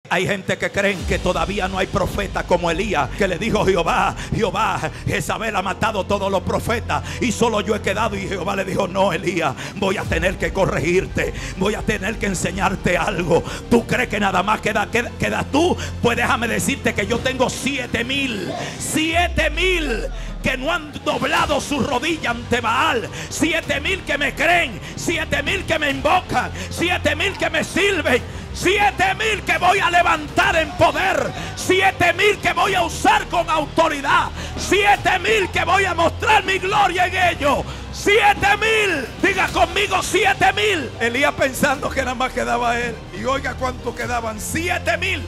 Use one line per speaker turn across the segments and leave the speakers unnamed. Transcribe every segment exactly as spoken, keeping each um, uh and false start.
Hay gente que creen que todavía no hay profeta como Elías, que le dijo Jehová, Jehová, Jezabel ha matado todos los profetas y solo yo he quedado. Y Jehová le dijo: no, Elías, voy a tener que corregirte, voy a tener que enseñarte algo. ¿Tú crees que nada más queda, queda, queda tú? Pues déjame decirte que yo tengo siete mil, siete mil que no han doblado su rodilla ante Baal, siete mil que me creen, siete mil que me invocan, siete mil que me sirven, siete mil que voy a levantar en poder, siete mil que voy a usar con autoridad, siete mil que voy a mostrar mi gloria en ellos. Siete mil, diga conmigo, siete mil. Elías pensando que nada más quedaba él, y oiga cuánto quedaban, siete mil.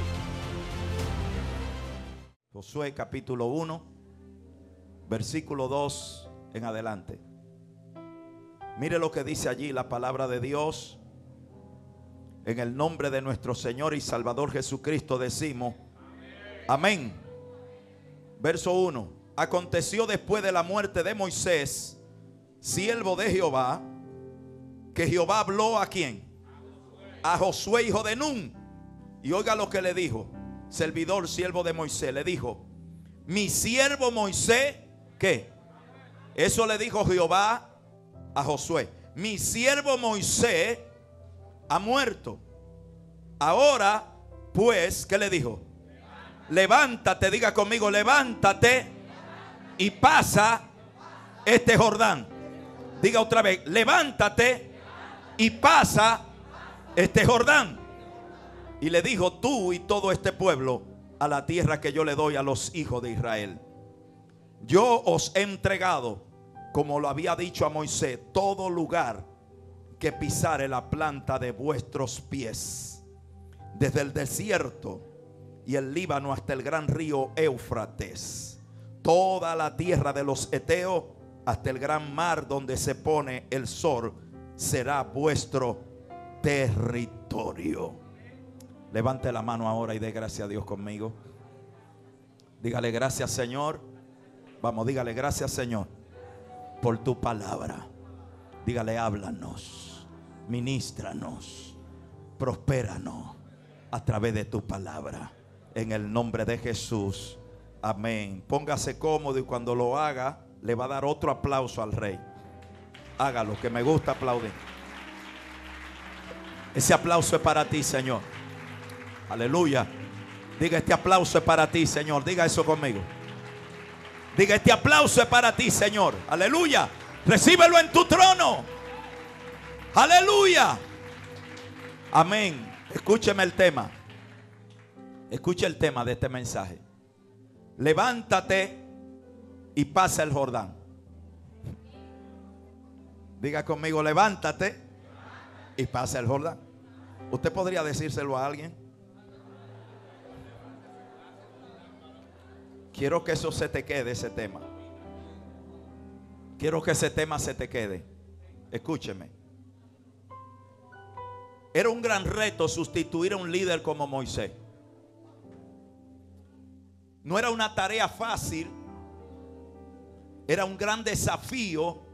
Josué capítulo uno, versículo dos en adelante. Mire lo que dice allí la palabra de Dios. En el nombre de nuestro Señor y Salvador Jesucristo decimos amén. Verso uno. Aconteció después de la muerte de Moisés, siervo de Jehová, que Jehová habló ¿a quién? A Josué, hijo de Nun. Y oiga lo que le dijo. Servidor, siervo de Moisés, le dijo: mi siervo Moisés, ¿qué? Eso le dijo Jehová a Josué: mi siervo Moisés ha muerto. Ahora pues, ¿qué le dijo? Levántate, diga conmigo, levántate y pasa este Jordán. Diga otra vez, levántate y pasa este Jordán. Y le dijo: tú y todo este pueblo a la tierra que yo le doy a los hijos de Israel. Yo os he entregado, como lo había dicho a Moisés, todo lugar que pisare la planta de vuestros pies, desde el desierto y el Líbano hasta el gran río Éufrates, toda la tierra de los heteos hasta el gran mar donde se pone el sol, será vuestro territorio. Levante la mano ahora y dé gracias a Dios conmigo. Dígale: gracias, Señor. Vamos, dígale: gracias, Señor, por tu palabra. Dígale: háblanos, ministranos, prospéranos a través de tu palabra, en el nombre de Jesús, amén. Póngase cómodo y cuando lo haga le va a dar otro aplauso al Rey. Hágalo, que me gusta aplaudir. Ese aplauso es para ti, Señor. Aleluya. Diga: este aplauso es para ti, Señor. Diga eso conmigo. Diga: este aplauso es para ti, Señor. Aleluya. Recíbelo en tu trono. Aleluya. Amén. Escúcheme el tema. Escuche el tema de este mensaje. Levántate y pasa el Jordán. Diga conmigo: levántate y pasa el Jordán. ¿Usted podría decírselo a alguien? Quiero que eso se te quede, ese tema. Quiero que ese tema se te quede. Escúcheme. Era un gran reto sustituir a un líder como Moisés. No era una tarea fácil. Era un gran desafío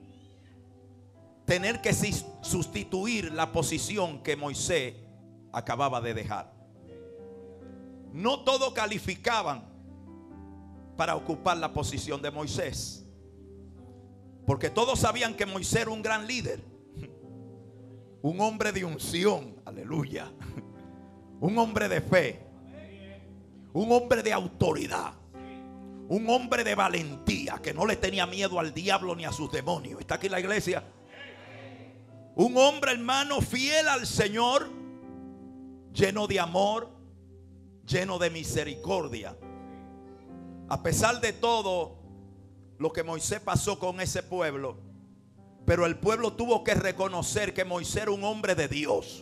tener que sustituir la posición que Moisés acababa de dejar. No todos calificaban para ocupar la posición de Moisés, porque todos sabían que Moisés era un gran líder, un hombre de unción, aleluya, un hombre de fe, un hombre de autoridad, un hombre de valentía, que no le tenía miedo al diablo ni a sus demonios. ¿Está aquí la iglesia? Un hombre, hermano, fiel al Señor, lleno de amor, lleno de misericordia. A pesar de todo lo que Moisés pasó con ese pueblo, pero el pueblo tuvo que reconocer que Moisés era un hombre de Dios.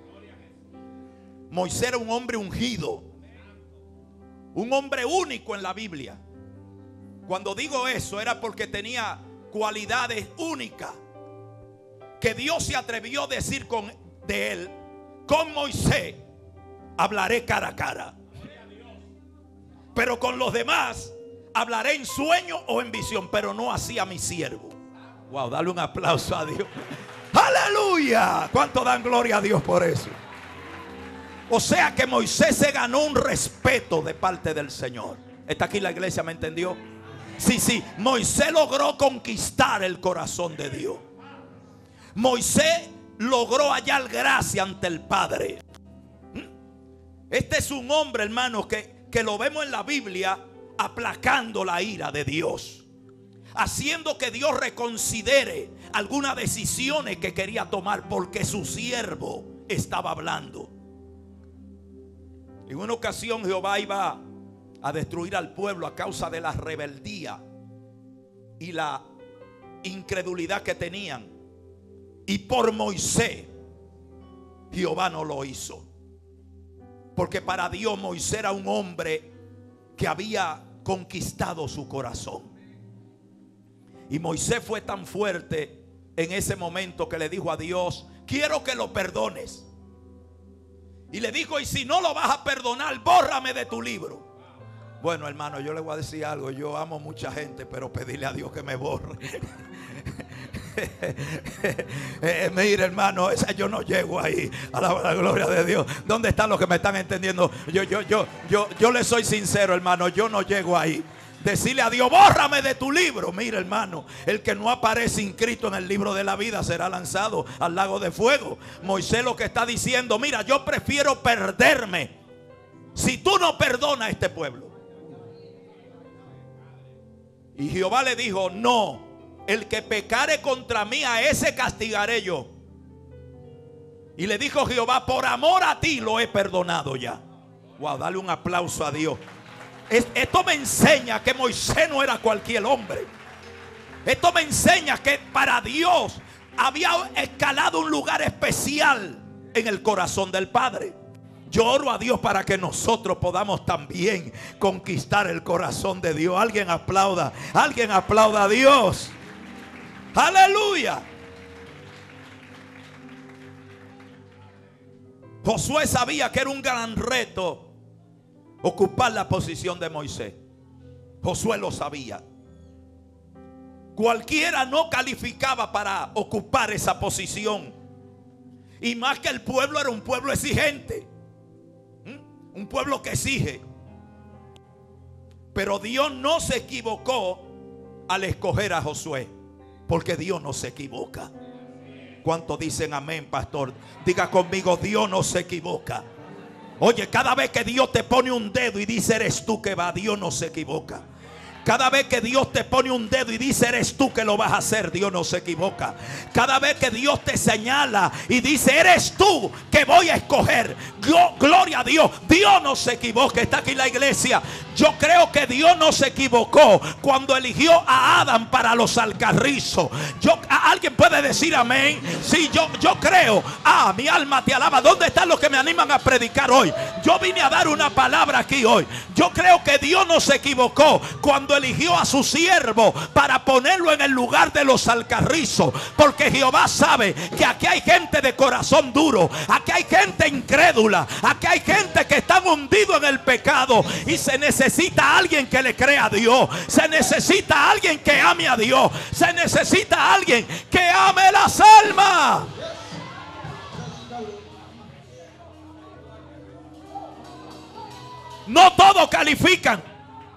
Moisés era un hombre ungido, un hombre único en la Biblia. Cuando digo eso era porque tenía cualidades únicas que Dios se atrevió a decir con, de él: con Moisés hablaré cara a cara, pero con los demás hablaré en sueño o en visión, pero no así a mi siervo. Wow, dale un aplauso a Dios. Aleluya. ¿Cuánto dan gloria a Dios por eso? O sea que Moisés se ganó un respeto de parte del Señor. ¿Está aquí la iglesia? ¿Me entendió? Sí, sí, Moisés logró conquistar el corazón de Dios. Moisés logró hallar gracia ante el Padre. Este es un hombre, hermano, que, que lo vemos en la Biblia aplacando la ira de Dios, haciendo que Dios reconsidere algunas decisiones que quería tomar porque su siervo estaba hablando. En una ocasión Jehová iba a destruir al pueblo a causa de la rebeldía y la incredulidad que tenían. Y por Moisés Jehová no lo hizo, porque para Dios Moisés era un hombre que había conquistado su corazón. Y Moisés fue tan fuerte en ese momento que le dijo a Dios: quiero que lo perdones. Y le dijo: y si no lo vas a perdonar, bórrame de tu libro. Bueno, hermano, yo le voy a decir algo. Yo amo mucha gente, pero pedirle a Dios que me borre. eh, mire, hermano, esa yo no llego ahí. A la, a la gloria de Dios. ¿Dónde están los que me están entendiendo? Yo, yo, yo, yo, yo le soy sincero, hermano. Yo no llego ahí. Decirle a Dios: bórrame de tu libro. Mira, hermano, el que no aparece inscrito en el libro de la vida será lanzado al lago de fuego. Moisés lo que está diciendo: mira, yo prefiero perderme si tú no perdonas a este pueblo. Y Jehová le dijo: no, el que pecare contra mí, a ese castigaré yo. Y le dijo Jehová: por amor a ti lo he perdonado ya. Wow, dale un aplauso a Dios. Esto me enseña que Moisés no era cualquier hombre. Esto me enseña que para Dios había escalado un lugar especial en el corazón del Padre. Yo oro a Dios para que nosotros podamos también conquistar el corazón de Dios. Alguien aplauda, alguien aplauda a Dios. Aleluya. Josué sabía que era un gran reto ocupar la posición de Moisés. Josué lo sabía. Cualquiera no calificaba para ocupar esa posición. Y más que el pueblo era un pueblo exigente. ¿Mm? Un pueblo que exige. Pero Dios no se equivocó al escoger a Josué, porque Dios no se equivoca. ¿Cuántos dicen amén, pastor? Diga conmigo: Dios no se equivoca. Oye, cada vez que Dios te pone un dedo y dice eres tú que va, Dios no se equivoca. Cada vez que Dios te pone un dedo y dice eres tú que lo vas a hacer, Dios no se equivoca. Cada vez que Dios te señala y dice eres tú que voy a escoger, gloria a Dios, Dios no se equivoca. Está aquí la iglesia. Yo creo que Dios no se equivocó cuando eligió a Adán para los alcarrizos. Yo, ¿alguien puede decir amén? Sí, yo, yo creo. Ah, mi alma te alaba. ¿Dónde están los que me animan a predicar hoy? Yo vine a dar una palabra aquí hoy. Yo creo que Dios no se equivocó cuando eligió a su siervo para ponerlo en el lugar de los alcarrizos, porque Jehová sabe que aquí hay gente de corazón duro, aquí hay gente incrédula, aquí hay gente que está hundido en el pecado y se necesita alguien que le crea a Dios, se necesita alguien que ame a Dios, se necesita alguien que ame las almas. No todos califican.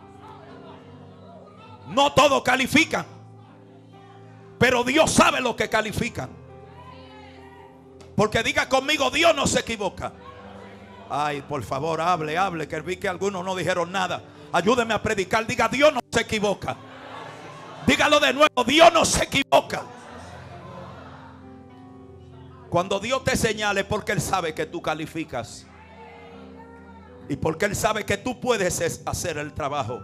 No todos califican, pero Dios sabe lo que califican. Porque diga conmigo: Dios no se equivoca. Ay, por favor, hable, hable, que vi que algunos no dijeron nada. Ayúdeme a predicar. Diga: Dios no se equivoca. Dígalo de nuevo: Dios no se equivoca. Cuando Dios te señale, porque Él sabe que tú calificas y porque Él sabe que tú puedes hacer el trabajo.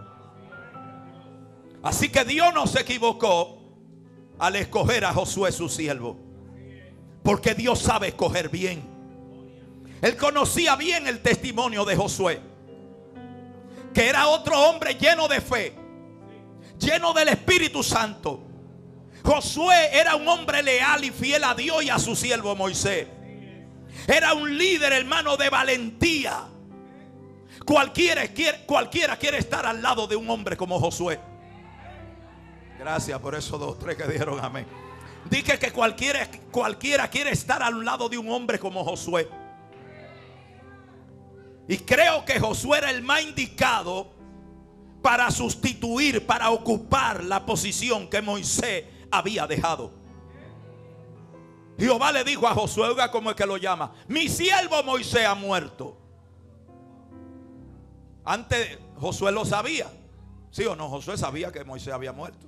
Así que Dios no se equivocó al escoger a Josué su siervo, porque Dios sabe escoger bien. Él conocía bien el testimonio de Josué, que era otro hombre lleno de fe, lleno del Espíritu Santo. Josué era un hombre leal y fiel a Dios y a su siervo Moisés. Era un líder, hermano, de valentía. Cualquiera quiere, cualquiera quiere estar al lado de un hombre como Josué. Gracias por esos dos, tres que dijeron amén. Dije que cualquiera, cualquiera quiere estar al lado de un hombre como Josué. Y creo que Josué era el más indicado para sustituir, para ocupar la posición que Moisés había dejado. Jehová le dijo a Josué, oiga cómo es que lo llama: mi siervo Moisés ha muerto. Antes Josué lo sabía, ¿sí o no? Josué sabía que Moisés había muerto,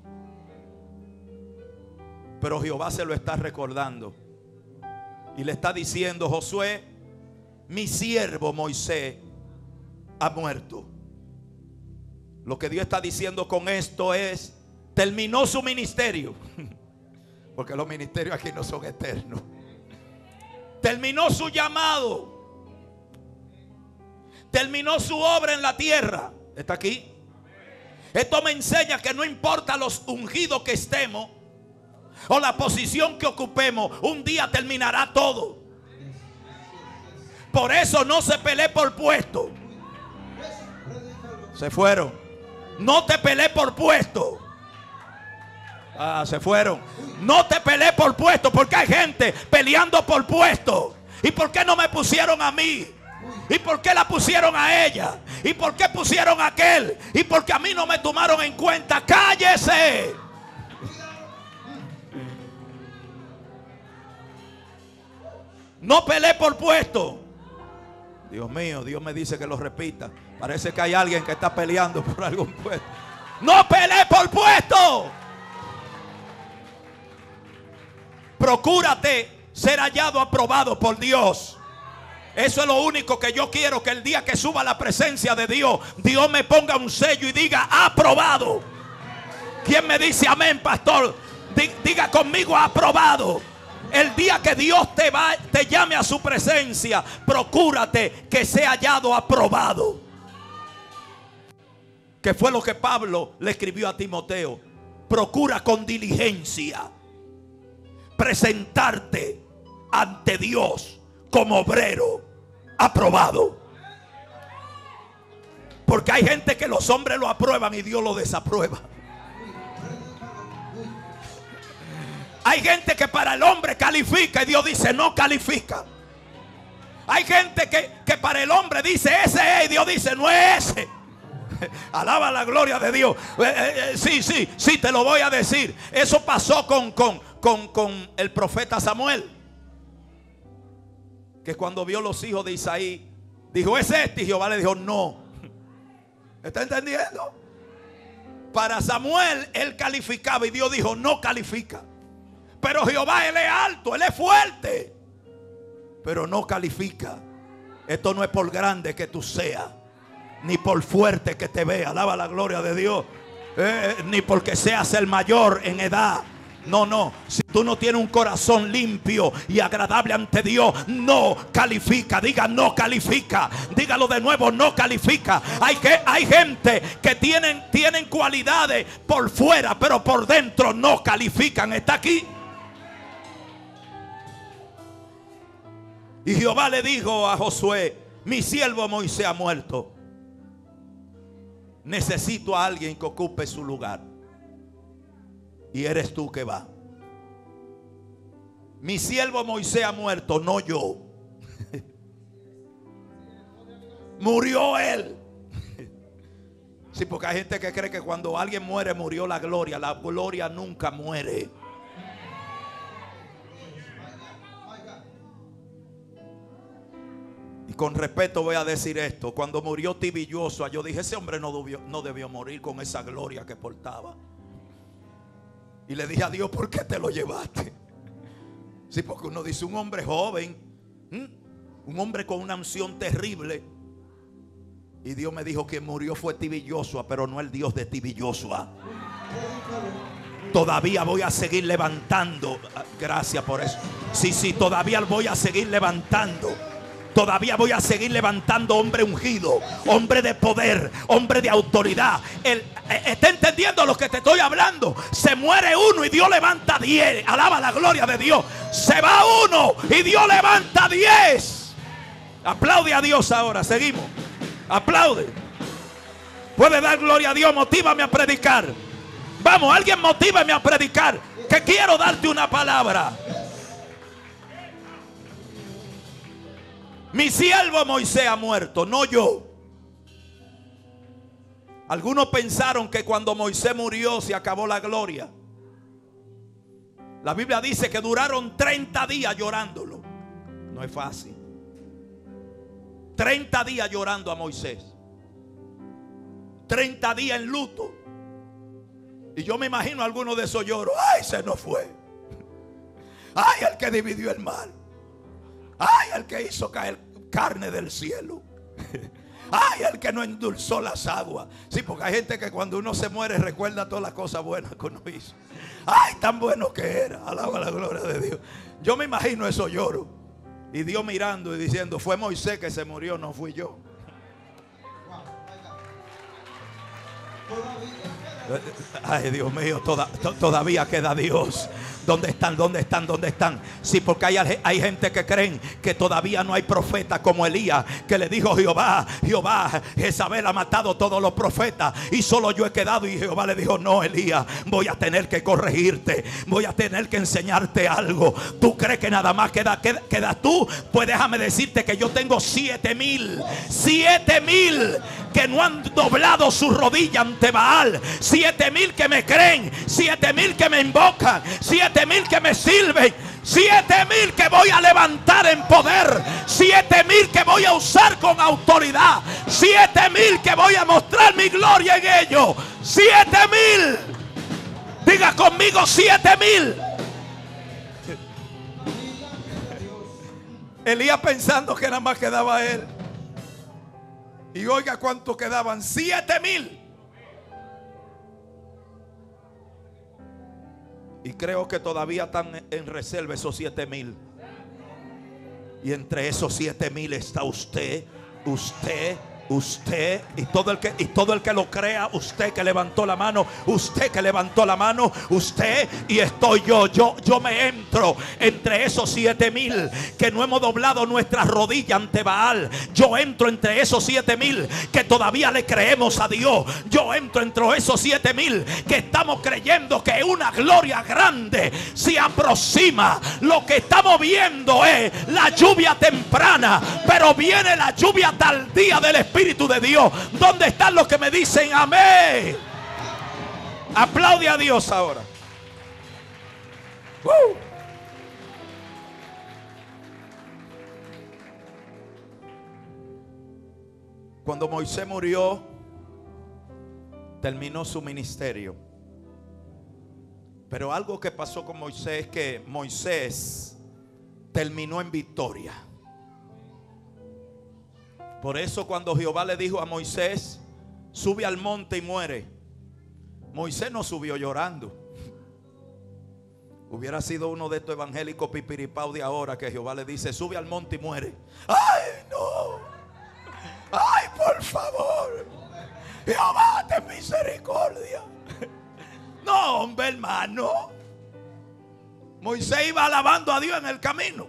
pero Jehová se lo está recordando y le está diciendo: Josué, mi siervo Moisés ha muerto. Lo que Dios está diciendo con esto es: terminó su ministerio, porque los ministerios aquí no son eternos. Terminó su llamado, terminó su obra en la tierra. ¿Está aquí? Esto me enseña que no importa los ungidos que estemos o la posición que ocupemos, un día terminará todo. Por eso no se pelee por puesto. Se fueron. No te pelees por puesto. Ah, se fueron. No te pelees por puesto, porque hay gente peleando por puesto. ¿Y por qué no me pusieron a mí? ¿Y por qué la pusieron a ella? ¿Y por qué pusieron a aquel? ¿Y por qué a mí no me tomaron en cuenta? ¡Cállese! No peleé por puesto. Dios mío, Dios me dice que lo repita. Parece que hay alguien que está peleando por algún puesto. No peleé por puesto. Procúrate ser hallado, aprobado por Dios. Eso es lo único que yo quiero, que el día que suba a la presencia de Dios, Dios me ponga un sello y diga: aprobado. ¿Quién me dice amén, pastor? Diga conmigo: aprobado. El día que Dios te, va, te llame a su presencia, procúrate que sea hallado aprobado. Que fue lo que Pablo le escribió a Timoteo. Procura con diligencia presentarte ante Dios como obrero aprobado. Porque hay gente que los hombres lo aprueban y Dios lo desaprueba. Hay gente que para el hombre califica y Dios dice no califica. Hay gente que, que para el hombre dice ese es y Dios dice no es ese. Alaba la gloria de Dios. Eh, eh, eh, sí, sí, sí, te lo voy a decir. Eso pasó con, con, con, con el profeta Samuel, que cuando vio los hijos de Isaí dijo es este, y Jehová le dijo no. ¿Está entendiendo? Para Samuel él calificaba y Dios dijo no califica. Pero Jehová, él es alto, él es fuerte, pero no califica. Esto no es por grande que tú seas, ni por fuerte que te veas, alaba la gloria de Dios, eh, ni porque seas el mayor en edad. No, no, si tú no tienes un corazón limpio y agradable ante Dios, no califica. Diga no califica. Dígalo de nuevo, no califica. Hay, que, hay gente que tienen, tienen cualidades por fuera, pero por dentro no califican. ¿Está aquí? Y Jehová le dijo a Josué: mi siervo Moisés ha muerto. Necesito a alguien que ocupe su lugar. Y eres tú que va. Mi siervo Moisés ha muerto, no yo. Murió él. Sí, porque hay gente que cree que cuando alguien muere, murió la gloria. La gloria nunca muere. Y con respeto voy a decir esto: cuando murió T B Joshua, yo dije ese hombre no debió, no debió morir con esa gloria que portaba. Y le dije a Dios: ¿por qué te lo llevaste? Sí, porque uno dice un hombre joven, ¿m? un hombre con una unción terrible. Y Dios me dijo que murió fue T B Joshua, pero no el Dios de T B Joshua. Todavía voy a seguir levantando. Gracias por eso. Sí, sí, todavía voy a seguir levantando. Todavía voy a seguir levantando hombre ungido, hombre de poder, hombre de autoridad. El, ¿Está entendiendo lo que te estoy hablando? Se muere uno y Dios levanta diez. Alaba la gloria de Dios. Se va uno y Dios levanta diez. Aplaude a Dios ahora. Seguimos. Aplaude. Puede dar gloria a Dios. Motívame a predicar. Vamos, alguien motívame a predicar, que quiero darte una palabra. Mi siervo Moisés ha muerto, no yo. Algunos pensaron que cuando Moisés murió se acabó la gloria. La Biblia dice que duraron treinta días llorándolo. No es fácil. treinta días llorando a Moisés. treinta días en luto. Y yo me imagino algunos de esos lloros. Ay, se nos fue. Ay, el que dividió el mar. Ay, el que hizo caer carne del cielo. Ay, el que no endulzó las aguas. Sí, porque hay gente que cuando uno se muere recuerda todas las cosas buenas que uno hizo. Ay, tan bueno que era. Alaba la gloria de Dios. Yo me imagino esos lloros. Y Dios mirando y diciendo, fue Moisés que se murió, no fui yo. Ay, Dios mío, toda, to, todavía queda Dios. ¿Dónde están? ¿Dónde están? ¿Dónde están? Sí, porque hay, hay gente que creen que todavía no hay profeta como Elías, que le dijo Jehová, Jehová, Jezabel ha matado todos los profetas y solo yo he quedado. Y Jehová le dijo, no, Elías, voy a tener que corregirte, voy a tener que enseñarte algo. ¿Tú crees que nada más queda, queda, queda tú? Pues déjame decirte que yo tengo siete mil, siete mil que no han doblado su rodilla ante Baal, siete mil que me creen, siete mil que me invocan, siete mil que me sirven, siete mil que voy a levantar en poder, siete mil que voy a usar con autoridad, siete mil que voy a mostrar mi gloria en ellos, siete mil. Diga conmigo, siete mil. Elías pensando que nada más quedaba él. Y oiga cuánto quedaban, siete mil. Y creo que todavía están en reserva esos siete mil. Y entre esos siete mil está usted, usted, usted y todo el que y todo el que lo crea. Usted que levantó la mano, usted que levantó la mano, usted y estoy yo. Yo, yo me entro entre esos siete mil que no hemos doblado nuestra rodilla ante Baal. Yo entro entre esos siete mil que todavía le creemos a Dios. Yo entro entre esos siete mil que estamos creyendo que una gloria grande se aproxima. Lo que estamos viendo es la lluvia temprana, pero viene la lluvia tardía del Espíritu de Dios. ¿Dónde están los que me dicen amén? Aplaude a Dios ahora. ¡Uh! Cuando Moisés murió, terminó su ministerio. Pero algo que pasó con Moisés es que Moisés terminó en victoria. Por eso cuando Jehová le dijo a Moisés, sube al monte y muere, Moisés no subió llorando. Hubiera sido uno de estos evangélicos pipiripao de ahora que Jehová le dice, sube al monte y muere. ¡Ay, no! ¡Ay, por favor! Jehová, ten misericordia. No, hombre, hermano. Moisés iba alabando a Dios en el camino.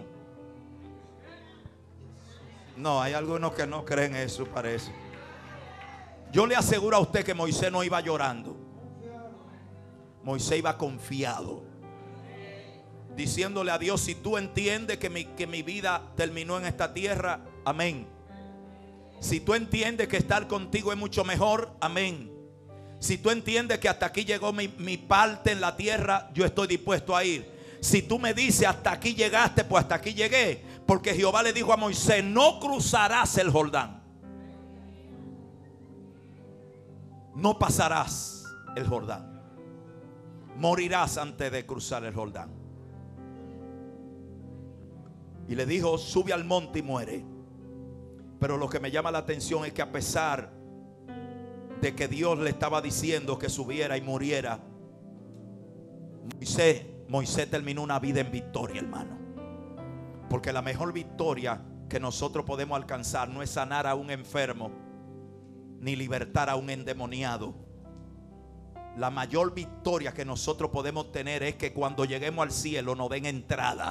No, hay algunos que no creen eso, parece. Yo le aseguro a usted que Moisés no iba llorando. Moisés iba confiado, diciéndole a Dios, si tú entiendes que mi, que mi vida terminó en esta tierra, amén. Si tú entiendes que estar contigo es mucho mejor, amén. Si tú entiendes que hasta aquí llegó mi, mi parte en la tierra, yo estoy dispuesto a ir. Si tú me dices hasta aquí llegaste, pues hasta aquí llegué. Porque Jehová le dijo a Moisés, no cruzarás el Jordán. No pasarás el Jordán. Morirás antes de cruzar el Jordán. Y le dijo, sube al monte y muere. Pero lo que me llama la atención es que a pesar de que Dios le estaba diciendo que subiera y muriera, Moisés, Moisés terminó una vida en victoria, hermano. Porque la mejor victoria que nosotros podemos alcanzar no es sanar a un enfermo ni libertar a un endemoniado. La mayor victoria que nosotros podemos tener es que cuando lleguemos al cielo nos den entrada.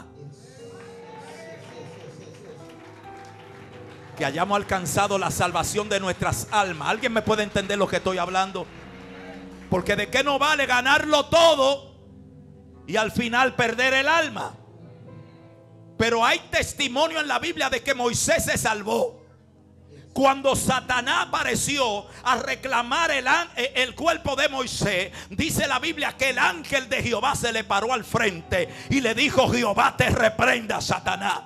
Que hayamos alcanzado la salvación de nuestras almas. ¿Alguien me puede entender lo que estoy hablando? Porque de qué nos vale ganarlo todo y al final perder el alma. Pero hay testimonio en la Biblia de que Moisés se salvó. Cuando Satanás apareció a reclamar el, el cuerpo de Moisés, dice la Biblia que el ángel de Jehová se le paró al frente y le dijo: Jehová te reprenda, Satanás.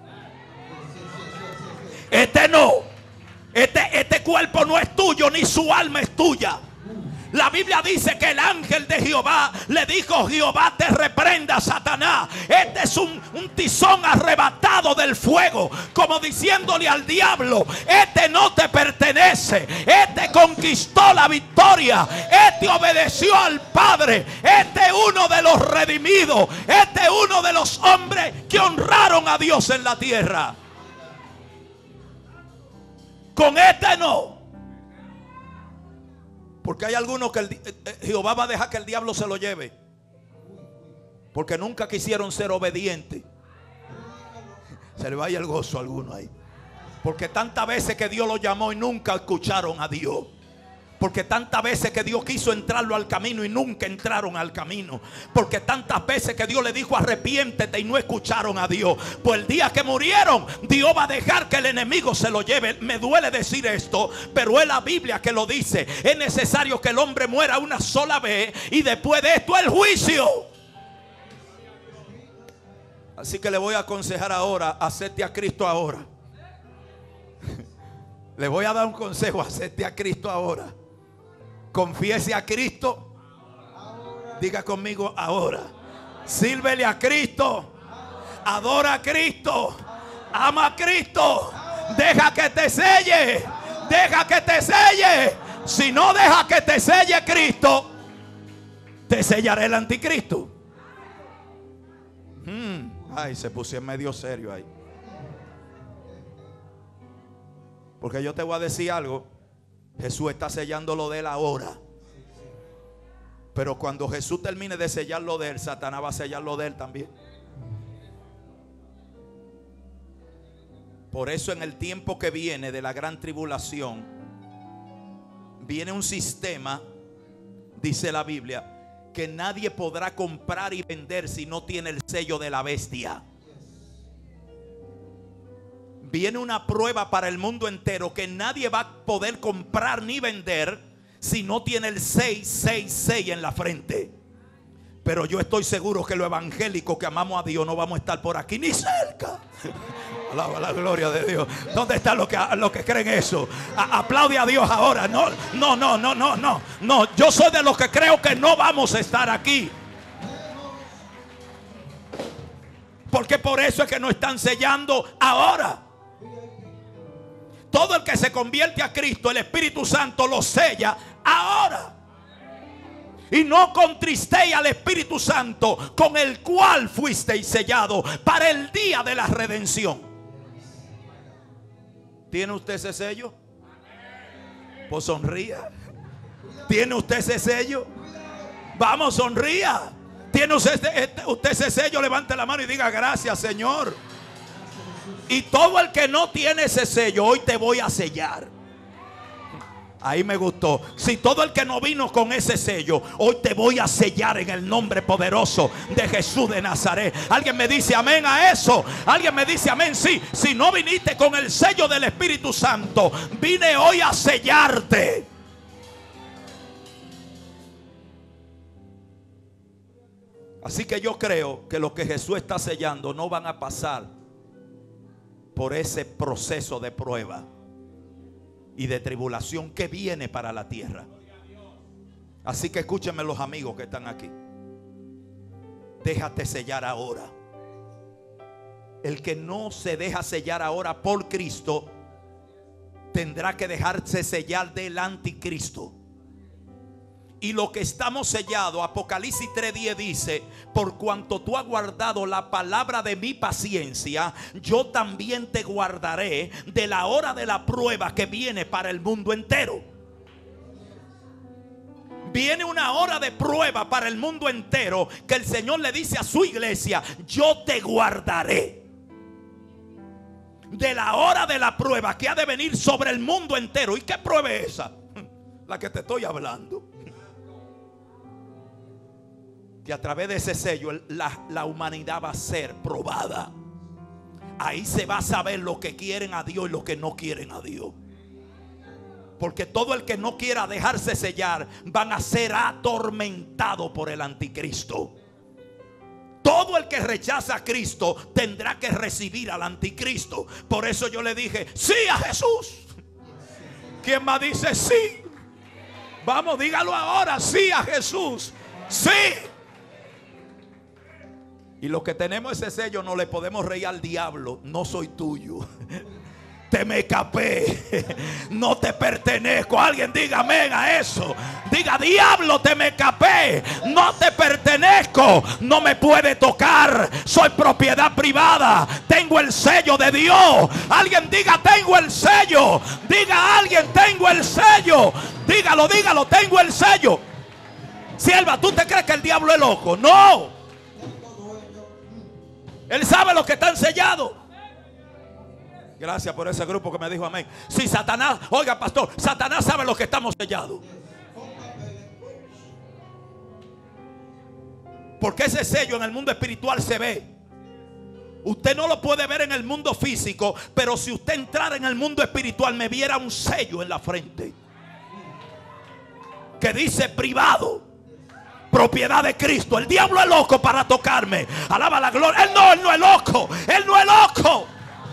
Este no, este, este cuerpo no es tuyo, ni su alma es tuya. La Biblia dice que el ángel de Jehová le dijo: Jehová te reprenda, Satanás. Este es un, un tizón arrebatado del fuego, como diciéndole al diablo: este no te pertenece. Este conquistó la victoria. Este obedeció al Padre. Este es uno de los redimidos. Este es uno de los hombres que honraron a Dios en la tierra. Con este no. Porque hay algunos que el, eh, Jehová va a dejar que el diablo se lo lleve, porque nunca quisieron ser obedientes. Se le vaya el gozo a alguno ahí. Porque tantas veces que Dios lo llamó y nunca escucharon a Dios. Porque tantas veces que Dios quiso entrarlo al camino y nunca entraron al camino. Porque tantas veces que Dios le dijo: arrepiéntete, y no escucharon a Dios. Pues el día que murieron, Dios va a dejar que el enemigo se lo lleve. Me duele decir esto, pero es la Biblia que lo dice. Es necesario que el hombre muera una sola vez, y después de esto el juicio. Así que le voy a aconsejar ahora: acepte a Cristo ahora. Le voy a dar un consejo: acepte a Cristo ahora. Confiese a Cristo. Diga conmigo: ahora. Sírvele a Cristo. Adora a Cristo. Ama a Cristo. Deja que te selle. Deja que te selle. Si no deja que te selle Cristo, te sellará el anticristo. Hmm. Ay, se puso en medio serio ahí. Porque yo te voy a decir algo. Jesús está sellando lo de él ahora. Pero cuando Jesús termine de sellar lo de él, Satanás va a sellar lo de él también. Por eso en el tiempo que viene de la gran tribulación, viene un sistema, dice la Biblia, que nadie podrá comprar y vender si no tiene el sello de la bestia. Viene una prueba para el mundo entero que nadie va a poder comprar ni vender si no tiene el seis seis seis en la frente. Pero yo estoy seguro que los evangélicos que amamos a Dios no vamos a estar por aquí ni cerca. Alaba la gloria de Dios. ¿Dónde están los que, los que creen eso? A, aplaude a Dios ahora. No, no, no, no, no, no, no. Yo soy de los que creo que no vamos a estar aquí. Porque por eso es que no están sellando ahora. Todo el que se convierte a Cristo, el Espíritu Santo lo sella ahora. Y no contristéis al Espíritu Santo, con el cual fuisteis sellados para el día de la redención. ¿Tiene usted ese sello? Pues sonría. ¿Tiene usted ese sello? Vamos, sonría. ¿Tiene usted, usted ese sello? Levante la mano y diga: gracias, Señor. Y todo el que no tiene ese sello, hoy te voy a sellar. Ahí me gustó. Si todo el que no vino con ese sello, hoy te voy a sellar en el nombre poderoso de Jesús de Nazaret. ¿Alguien me dice amén a eso? ¿Alguien me dice amén? Sí. Si no viniste con el sello del Espíritu Santo, vine hoy a sellarte. Así que yo creo que los que Jesús está sellando no van a pasar por ese proceso de prueba y de tribulación que viene para la tierra. Así que escúchenme los amigos que están aquí. Déjate sellar ahora. El que no se deja sellar ahora por Cristo, tendrá que dejarse sellar del anticristo. Y lo que estamos sellados, Apocalipsis tres diez dice: por cuanto tú has guardado la palabra de mi paciencia, yo también te guardaré de la hora de la prueba que viene para el mundo entero. Viene una hora de prueba para el mundo entero, que el Señor le dice a su iglesia: yo te guardaré de la hora de la prueba que ha de venir sobre el mundo entero. ¿Y qué prueba es esa? La que te estoy hablando. Que a través de ese sello la, la humanidad va a ser probada. ahí se va a saber lo que quieren a Dios y lo que no quieren a Dios. Porque todo el que no quiera dejarse sellar van a ser atormentados por el anticristo. Todo el que rechaza a Cristo tendrá que recibir al anticristo. Por eso yo le dije sí a Jesús. ¿Quién más dice sí? Vamos, dígalo ahora, sí a Jesús. Sí. Y los que tenemos ese sello no le podemos reír al diablo. No soy tuyo. Te me escapé. No te pertenezco. Alguien diga amén a eso. Diga, diablo, te me escapé. No te pertenezco. No me puede tocar. Soy propiedad privada. Tengo el sello de Dios. Alguien diga, tengo el sello. Diga alguien, tengo el sello. Dígalo, dígalo, tengo el sello. Sierva, ¿tú te crees que el diablo es loco? No. Él sabe los que están sellados. Gracias por ese grupo que me dijo amén. Si Satanás, oiga pastor, Satanás sabe los que estamos sellados. Porque ese sello en el mundo espiritual se ve. Usted no lo puede ver en el mundo físico, pero si usted entrara en el mundo espiritual me viera un sello en la frente que dice privado, propiedad de Cristo. El diablo es loco para tocarme. Alaba la gloria. Él no, él no es loco. Él no es loco.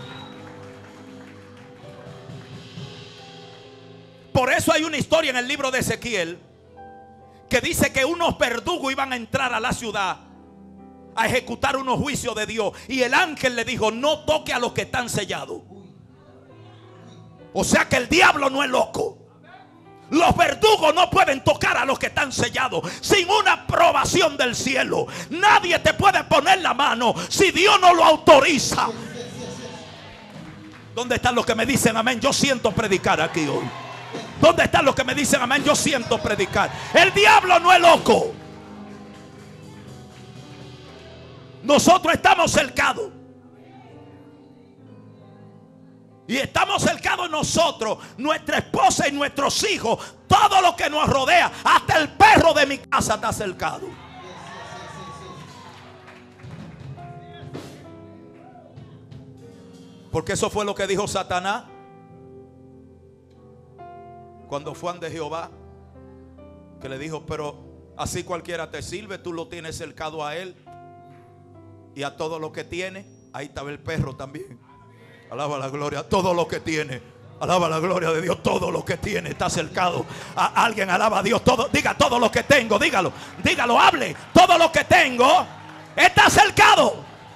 Por eso hay una historia en el libro de Ezequiel que dice que unos verdugos iban a entrar a la ciudad a ejecutar unos juicios de Dios. Y el ángel le dijo, no toque a los que están sellados. O sea que el diablo no es loco. Los verdugos no pueden tocar a los que están sellados sin una aprobación del cielo. Nadie te puede poner la mano si Dios no lo autoriza. ¿Dónde están los que me dicen amén? Yo siento predicar aquí hoy. ¿Dónde están los que me dicen amén? Yo siento predicar. El diablo no es loco. Nosotros estamos cercados. Y estamos cercados nosotros, nuestra esposa y nuestros hijos, todo lo que nos rodea, hasta el perro de mi casa está cercado. Porque eso fue lo que dijo Satanás cuando fue ante Jehová, que le dijo, pero así cualquiera te sirve, tú lo tienes cercado a él y a todo lo que tiene. Ahí estaba el perro también. Alaba la gloria, todo lo que tiene. Alaba la gloria de Dios, todo lo que tiene está cercado. A alguien alaba a Dios, todo, diga todo lo que tengo, dígalo, dígalo, hable. Todo lo que tengo está cercado.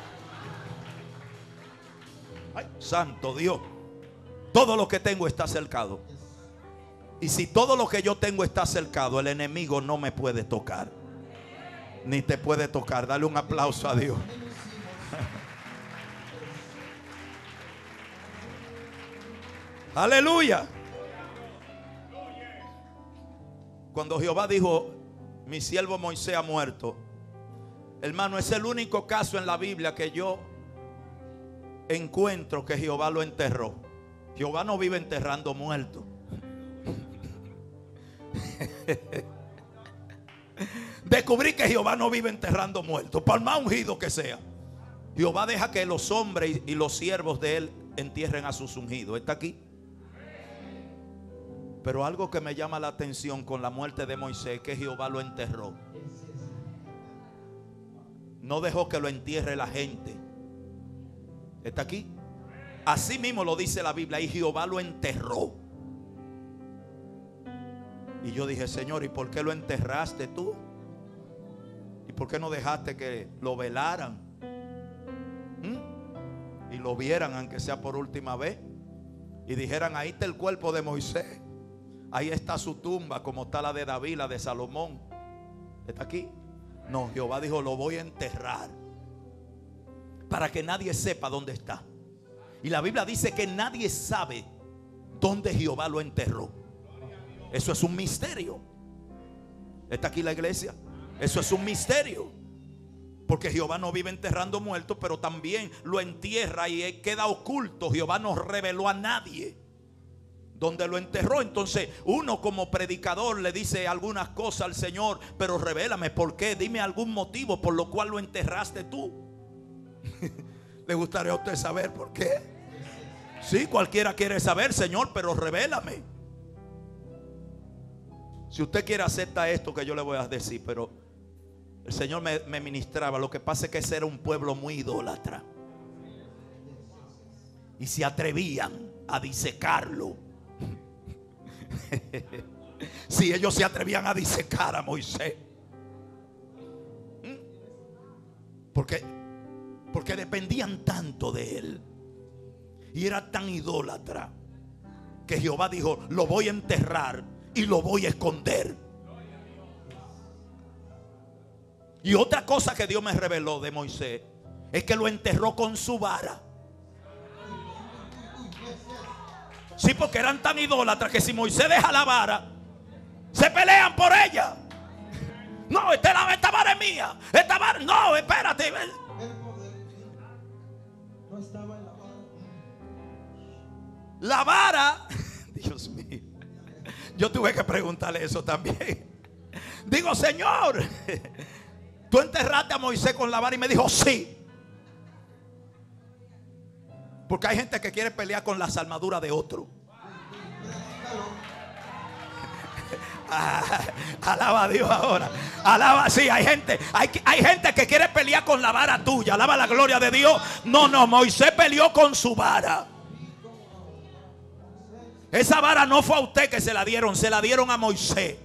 Ay, santo Dios. Todo lo que tengo está cercado. Y si todo lo que yo tengo está cercado, el enemigo no me puede tocar. Ni te puede tocar. Dale un aplauso a Dios. Aleluya. Cuando Jehová dijo, mi siervo Moisés ha muerto, hermano, es el único caso en la Biblia que yo encuentro que Jehová lo enterró. Jehová no vive enterrando muertos. Descubrí que Jehová no vive enterrando muertos, por más ungido que sea. Jehová deja que los hombres y los siervos de él entierren a sus ungidos. ¿Está aquí? Pero algo que me llama la atención con la muerte de Moisés es que Jehová lo enterró. No dejó que lo entierre la gente. ¿Está aquí? Así mismo lo dice la Biblia. Y Jehová lo enterró. Y yo dije, Señor, ¿y por qué lo enterraste tú? ¿Y por qué no dejaste que lo velaran? ¿Mm? Y lo vieran, aunque sea por última vez. Y dijeran, ahí está el cuerpo de Moisés. Ahí está su tumba, como está la de David, la de Salomón. ¿Está aquí? No, Jehová dijo, lo voy a enterrar para que nadie sepa dónde está. Y la Biblia dice que nadie sabe dónde Jehová lo enterró. Eso es un misterio. ¿Está aquí la iglesia? Eso es un misterio. Porque Jehová no vive enterrando muertos, pero también lo entierra y queda oculto. Jehová no reveló a nadie donde lo enterró. Entonces uno como predicador le dice algunas cosas al Señor, pero revélame por qué, dime algún motivo por lo cual lo enterraste tú. ¿Le gustaría a usted saber por qué? Sí, cualquiera quiere saber, Señor, pero revélame. Si usted quiere aceptar esto que yo le voy a decir, pero el Señor me, me ministraba. Lo que pasa es que ese era un pueblo muy idólatra. Y se atrevían a disecarlo. Si ellos se atrevían a disecar a Moisés. Porque, porque dependían tanto de él. Y era tan idólatra que Jehová dijo: lo voy a enterrar y lo voy a esconder. Y otra cosa que Dios me reveló de Moisés es que lo enterró con su vara. Sí, porque eran tan idólatras que si Moisés deja la vara, se pelean por ella. No, esta, esta vara es mía. Esta vara, no, espérate. No estaba en la vara. La vara, Dios mío. Yo tuve que preguntarle eso también. Digo, Señor, ¿tú enterraste a Moisés con la vara? Y me dijo, sí. Porque hay gente que quiere pelear con las armaduras de otro. Ah, alaba a Dios ahora. Alaba, sí, hay gente, hay, hay gente que quiere pelear con la vara tuya. Alaba la gloria de Dios. No, no, Moisés peleó con su vara. Esa vara no fue a usted que se la dieron, se la dieron a Moisés.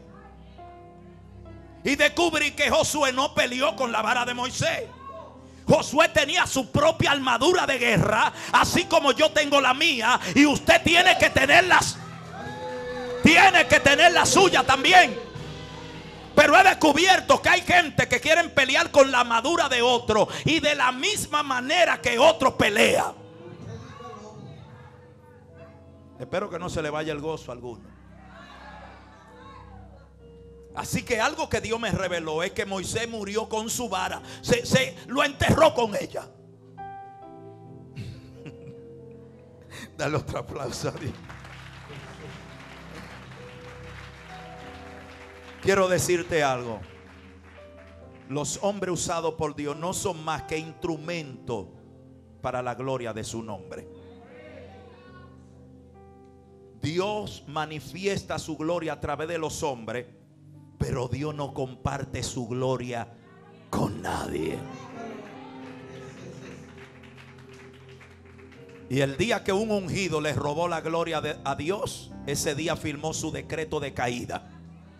Y descubrí que Josué no peleó con la vara de Moisés. Josué tenía su propia armadura de guerra, así como yo tengo la mía, y usted tiene que tenerlas. Tiene que tener la suya también. Pero he descubierto que hay gente que quieren pelear con la armadura de otro, y de la misma manera que otro pelea. Espero que no se le vaya el gozo a alguno. Así que algo que Dios me reveló es que Moisés murió con su vara. Se, se lo enterró con ella. Dale otro aplauso a Dios. Quiero decirte algo. Los hombres usados por Dios no son más que instrumentos para la gloria de su nombre. Dios manifiesta su gloria a través de los hombres, pero Dios no comparte su gloria con nadie. Y el día que un ungido le robó la gloria de, a Dios, ese día firmó su decreto de caída.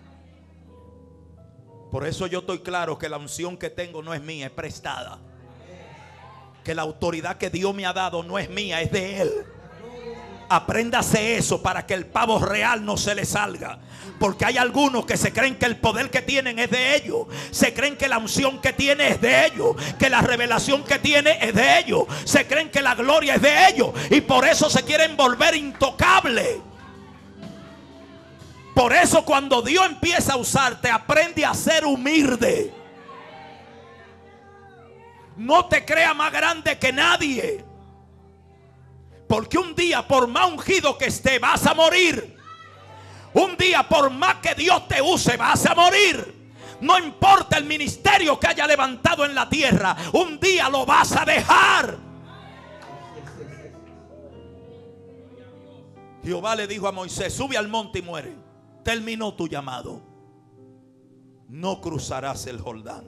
Por eso yo estoy claro que la unción que tengo no es mía, es prestada. Que la autoridad que Dios me ha dado no es mía, es de Él. Apréndase eso para que el pavo real no se le salga. Porque hay algunos que se creen que el poder que tienen es de ellos. Se creen que la unción que tiene es de ellos. Que la revelación que tiene es de ellos. Se creen que la gloria es de ellos. Y por eso se quieren volver intocables. Por eso cuando Dios empieza a usarte, aprende a ser humilde. No te creas más grande que nadie. Porque un día, por más ungido que esté, vas a morir. Un día, por más que Dios te use, vas a morir. No importa el ministerio que haya levantado en la tierra, un día lo vas a dejar. Jehová le dijo a Moisés: sube al monte y muere. Terminó tu llamado. No cruzarás el Jordán.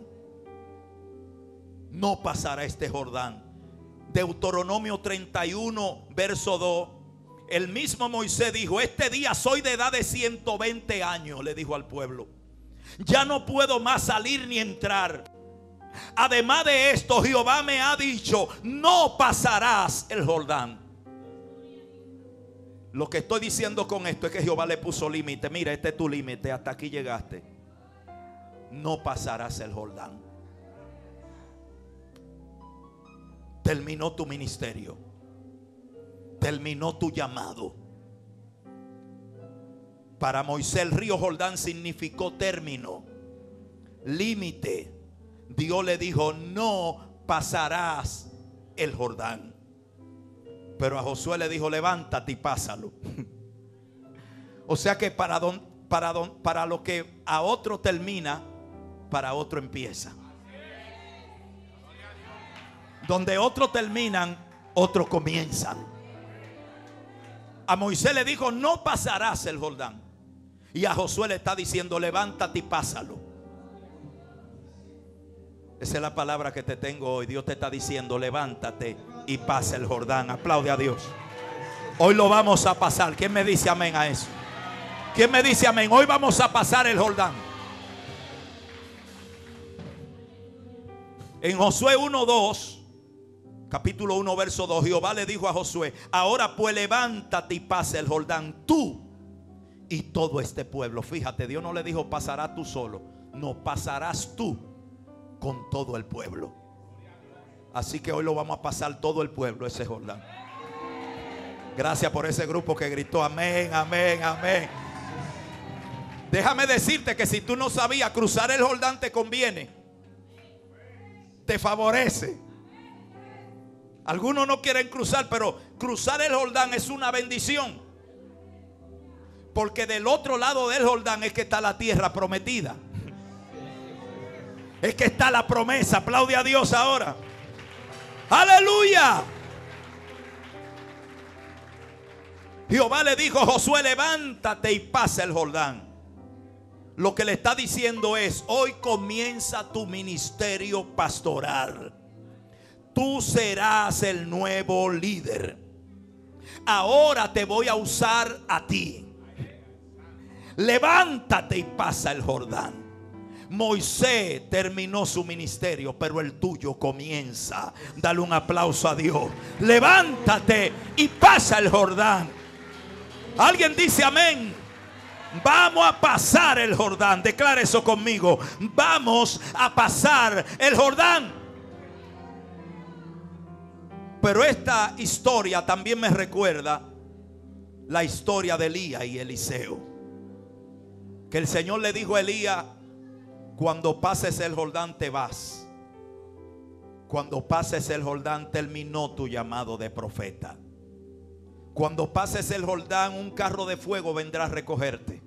No pasará este Jordán. Deuteronomio treinta y uno, verso dos. El mismo Moisés dijo: este día soy de edad de ciento veinte años, le dijo al pueblo. Ya no puedo más salir ni entrar. Además de esto, Jehová me ha dicho: no pasarás el Jordán. Lo que estoy diciendo con esto es que Jehová le puso límite. Mira, este es tu límite, hasta aquí llegaste. No pasarás el Jordán. Terminó tu ministerio. Terminó tu llamado. Para Moisés el río Jordán significó término, límite. Dios le dijo: no pasarás el Jordán. Pero a Josué le dijo: levántate y pásalo. O sea que para, don, para, don, para lo que a otro termina, para otro empieza. Donde otros terminan, otros comienzan. A Moisés le dijo: no pasarás el Jordán. Y a Josué le está diciendo: levántate y pásalo. Esa es la palabra que te tengo hoy. Dios te está diciendo: levántate y pasa el Jordán. Aplaude a Dios. Hoy lo vamos a pasar. ¿Quién me dice amén a eso? ¿Quién me dice amén? Hoy vamos a pasar el Jordán. En Josué uno dos, capítulo uno verso dos, Jehová le dijo a Josué: ahora pues levántate y pasa el Jordán, tú y todo este pueblo. Fíjate, Dios no le dijo: pasarás tú solo. No, pasarás tú con todo el pueblo. Así que hoy lo vamos a pasar todo el pueblo, ese Jordán. Gracias por ese grupo que gritó amén, amén, amén. Déjame decirte que si tú no sabías, cruzar el Jordán te conviene, te favorece. Algunos no quieren cruzar, pero cruzar el Jordán es una bendición, porque del otro lado del Jordán es que está la tierra prometida. Es que está la promesa. Aplaude a Dios ahora. Aleluya. Jehová le dijo a Josué: levántate y pasa el Jordán. Lo que le está diciendo es: hoy comienza tu ministerio pastoral. Tú serás el nuevo líder. Ahora te voy a usar a ti. Levántate y pasa el Jordán. Moisés terminó su ministerio, pero el tuyo comienza. Dale un aplauso a Dios. Levántate y pasa el Jordán. Alguien dice amén. Vamos a pasar el Jordán. Declara eso conmigo. Vamos a pasar el Jordán. Pero esta historia también me recuerda la historia de Elías y Eliseo. Que el Señor le dijo a Elías: cuando pases el Jordán te vas. Cuando pases el Jordán terminó tu llamado de profeta. Cuando pases el Jordán, un carro de fuego vendrá a recogerte.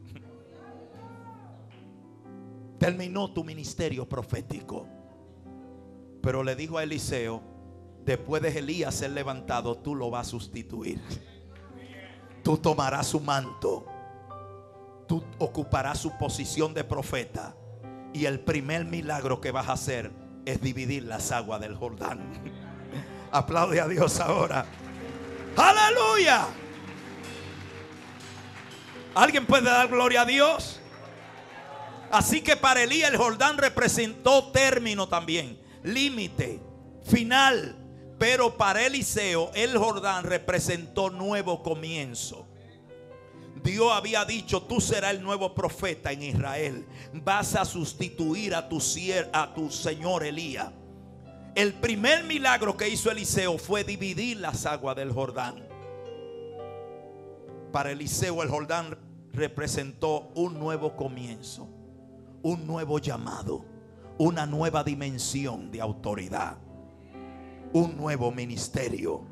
Terminó tu ministerio profético. Pero le dijo a Eliseo: después de Elías ser levantado, tú lo vas a sustituir. Tú tomarás su manto. Tú ocuparás su posición de profeta. Y el primer milagro que vas a hacer es dividir las aguas del Jordán. Aplaude a Dios ahora. ¡Aleluya! ¿Alguien puede dar gloria a Dios? Así que para Elías el Jordán representó término también, límite, final. Pero para Eliseo el Jordán representó nuevo comienzo. Dios había dicho: tú serás el nuevo profeta en Israel. Vas a sustituir a tu, a tu señor Elías. El primer milagro que hizo Eliseo fue dividir las aguas del Jordán. Para Eliseo el Jordán representó un nuevo comienzo, un nuevo llamado, una nueva dimensión de autoridad, un nuevo ministerio.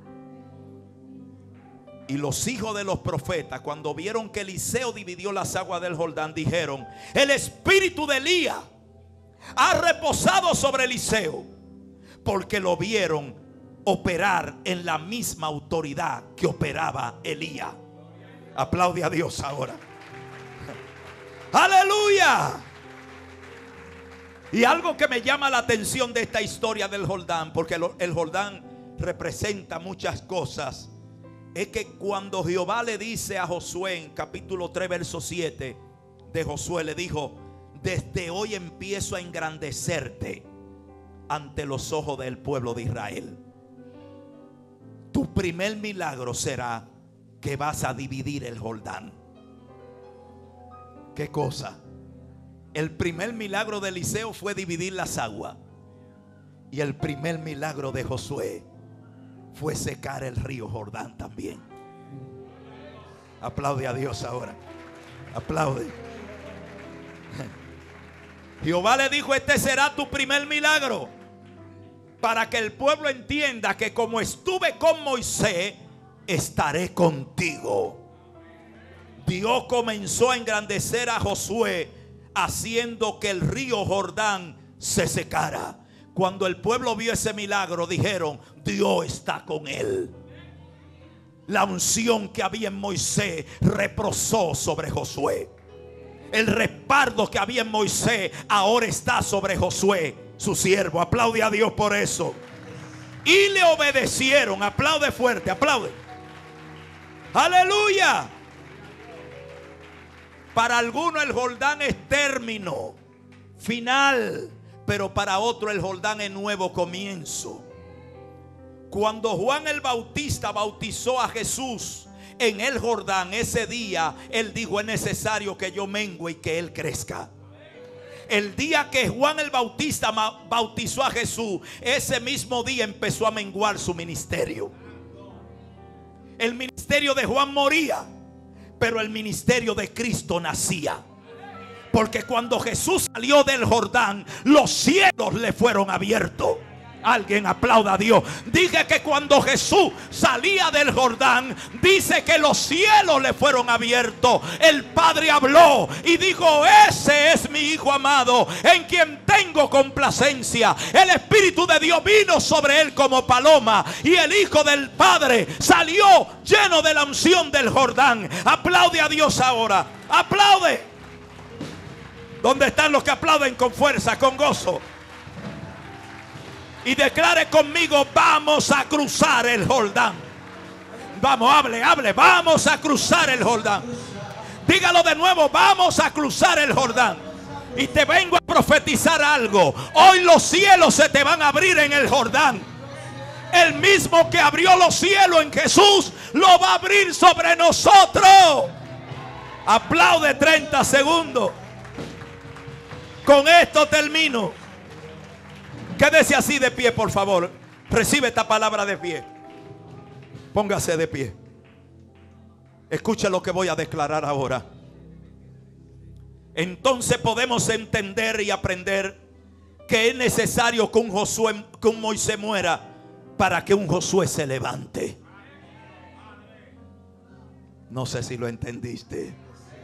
Y los hijos de los profetas, cuando vieron que Eliseo dividió las aguas del Jordán, dijeron: el espíritu de Elías ha reposado sobre Eliseo, porque lo vieron operar en la misma autoridad que operaba Elías. Aplaude a Dios ahora. Aleluya. Y algo que me llama la atención de esta historia del Jordán, porque el Jordán representa muchas cosas, es que cuando Jehová le dice a Josué en capítulo tres verso siete de Josué, le dijo: desde hoy empiezo a engrandecerte ante los ojos del pueblo de Israel. Tu primer milagro será que vas a dividir el Jordán. ¿Qué cosa? El primer milagro de Eliseo fue dividir las aguas. Y el primer milagro de Josué fue secar el río Jordán también. Aplaude a Dios ahora. Aplaude. Jehová le dijo: este será tu primer milagro, para que el pueblo entienda que como estuve con Moisés, estaré contigo. Dios comenzó a engrandecer a Josué haciendo que el río Jordán se secara. Cuando el pueblo vio ese milagro, dijeron: Dios está con él. La unción que había en Moisés reposó sobre Josué. El respaldo que había en Moisés ahora está sobre Josué, su siervo. Aplaude a Dios por eso. Y le obedecieron. Aplaude fuerte, aplaude. Aleluya. Para algunos el Jordán es término, final, pero para otro el Jordán es nuevo comienzo. Cuando Juan el Bautista bautizó a Jesús en el Jordán, ese día él dijo: es necesario que yo mengue y que él crezca. El día que Juan el Bautista bautizó a Jesús, ese mismo día empezó a menguar su ministerio. El ministerio de Juan moría, pero el ministerio de Cristo nacía. Porque cuando Jesús salió del Jordán, los cielos le fueron abiertos. Alguien aplauda a Dios. Dije que cuando Jesús salía del Jordán, dice que los cielos le fueron abiertos. El Padre habló y dijo: ese es mi Hijo amado, en quien tengo complacencia. El Espíritu de Dios vino sobre él como paloma, y el Hijo del Padre salió lleno de la unción del Jordán. Aplaude a Dios ahora. Aplaude. ¿Dónde están los que aplauden con fuerza, con gozo? Y declare conmigo: vamos a cruzar el Jordán. Vamos, hable, hable. Vamos a cruzar el Jordán. Dígalo de nuevo: vamos a cruzar el Jordán. Y te vengo a profetizar algo. Hoy los cielos se te van a abrir en el Jordán. El mismo que abrió los cielos en Jesús lo va a abrir sobre nosotros. Aplaude treinta segundos. Con esto termino. Quédese así de pie, por favor. Recibe esta palabra de pie. Póngase de pie. Escuche lo que voy a declarar ahora. Entonces podemos entender y aprender que es necesario que un Josué, que un Moisés muera para que un Josué se levante. No sé si lo entendiste.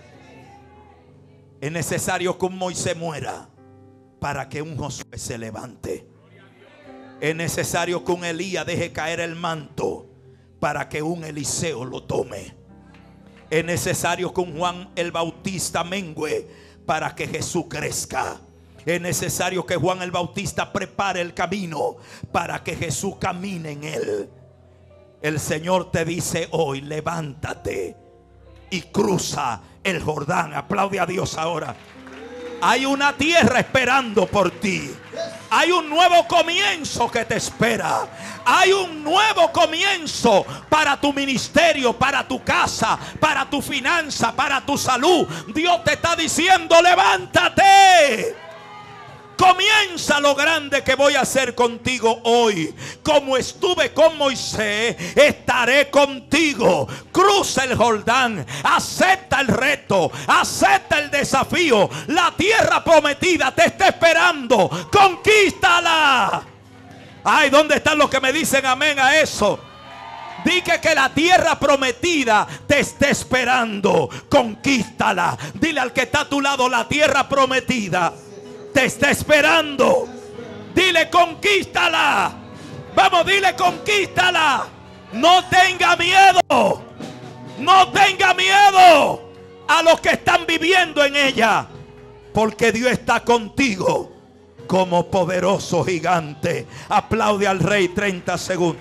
Es necesario que un Moisés muera para que un Josué se levante. Es necesario que un Elías deje caer el manto para que un Eliseo lo tome. Es necesario que un Juan el Bautista mengue para que Jesús crezca. Es necesario que Juan el Bautista prepare el camino para que Jesús camine en él. El Señor te dice hoy: levántate y cruza el Jordán. Aplaude a Dios ahora. Hay una tierra esperando por ti. Hay un nuevo comienzo que te espera. Hay un nuevo comienzo para tu ministerio, para tu casa, para tu finanza, para tu salud. Dios te está diciendo: levántate. Comienza lo grande que voy a hacer contigo hoy. Como estuve con Moisés, estaré contigo. Cruza el Jordán. Acepta el reto. Acepta el desafío. La tierra prometida te está esperando. Conquístala. Ay, ¿dónde están los que me dicen amén a eso? Dije que la tierra prometida te está esperando. Conquístala. Dile al que está a tu lado: la tierra prometida te está esperando. Dile: conquístala. Vamos, dile: conquístala. No tenga miedo. No tenga miedo a los que están viviendo en ella, porque Dios está contigo como poderoso gigante. Aplaude al Rey treinta segundos.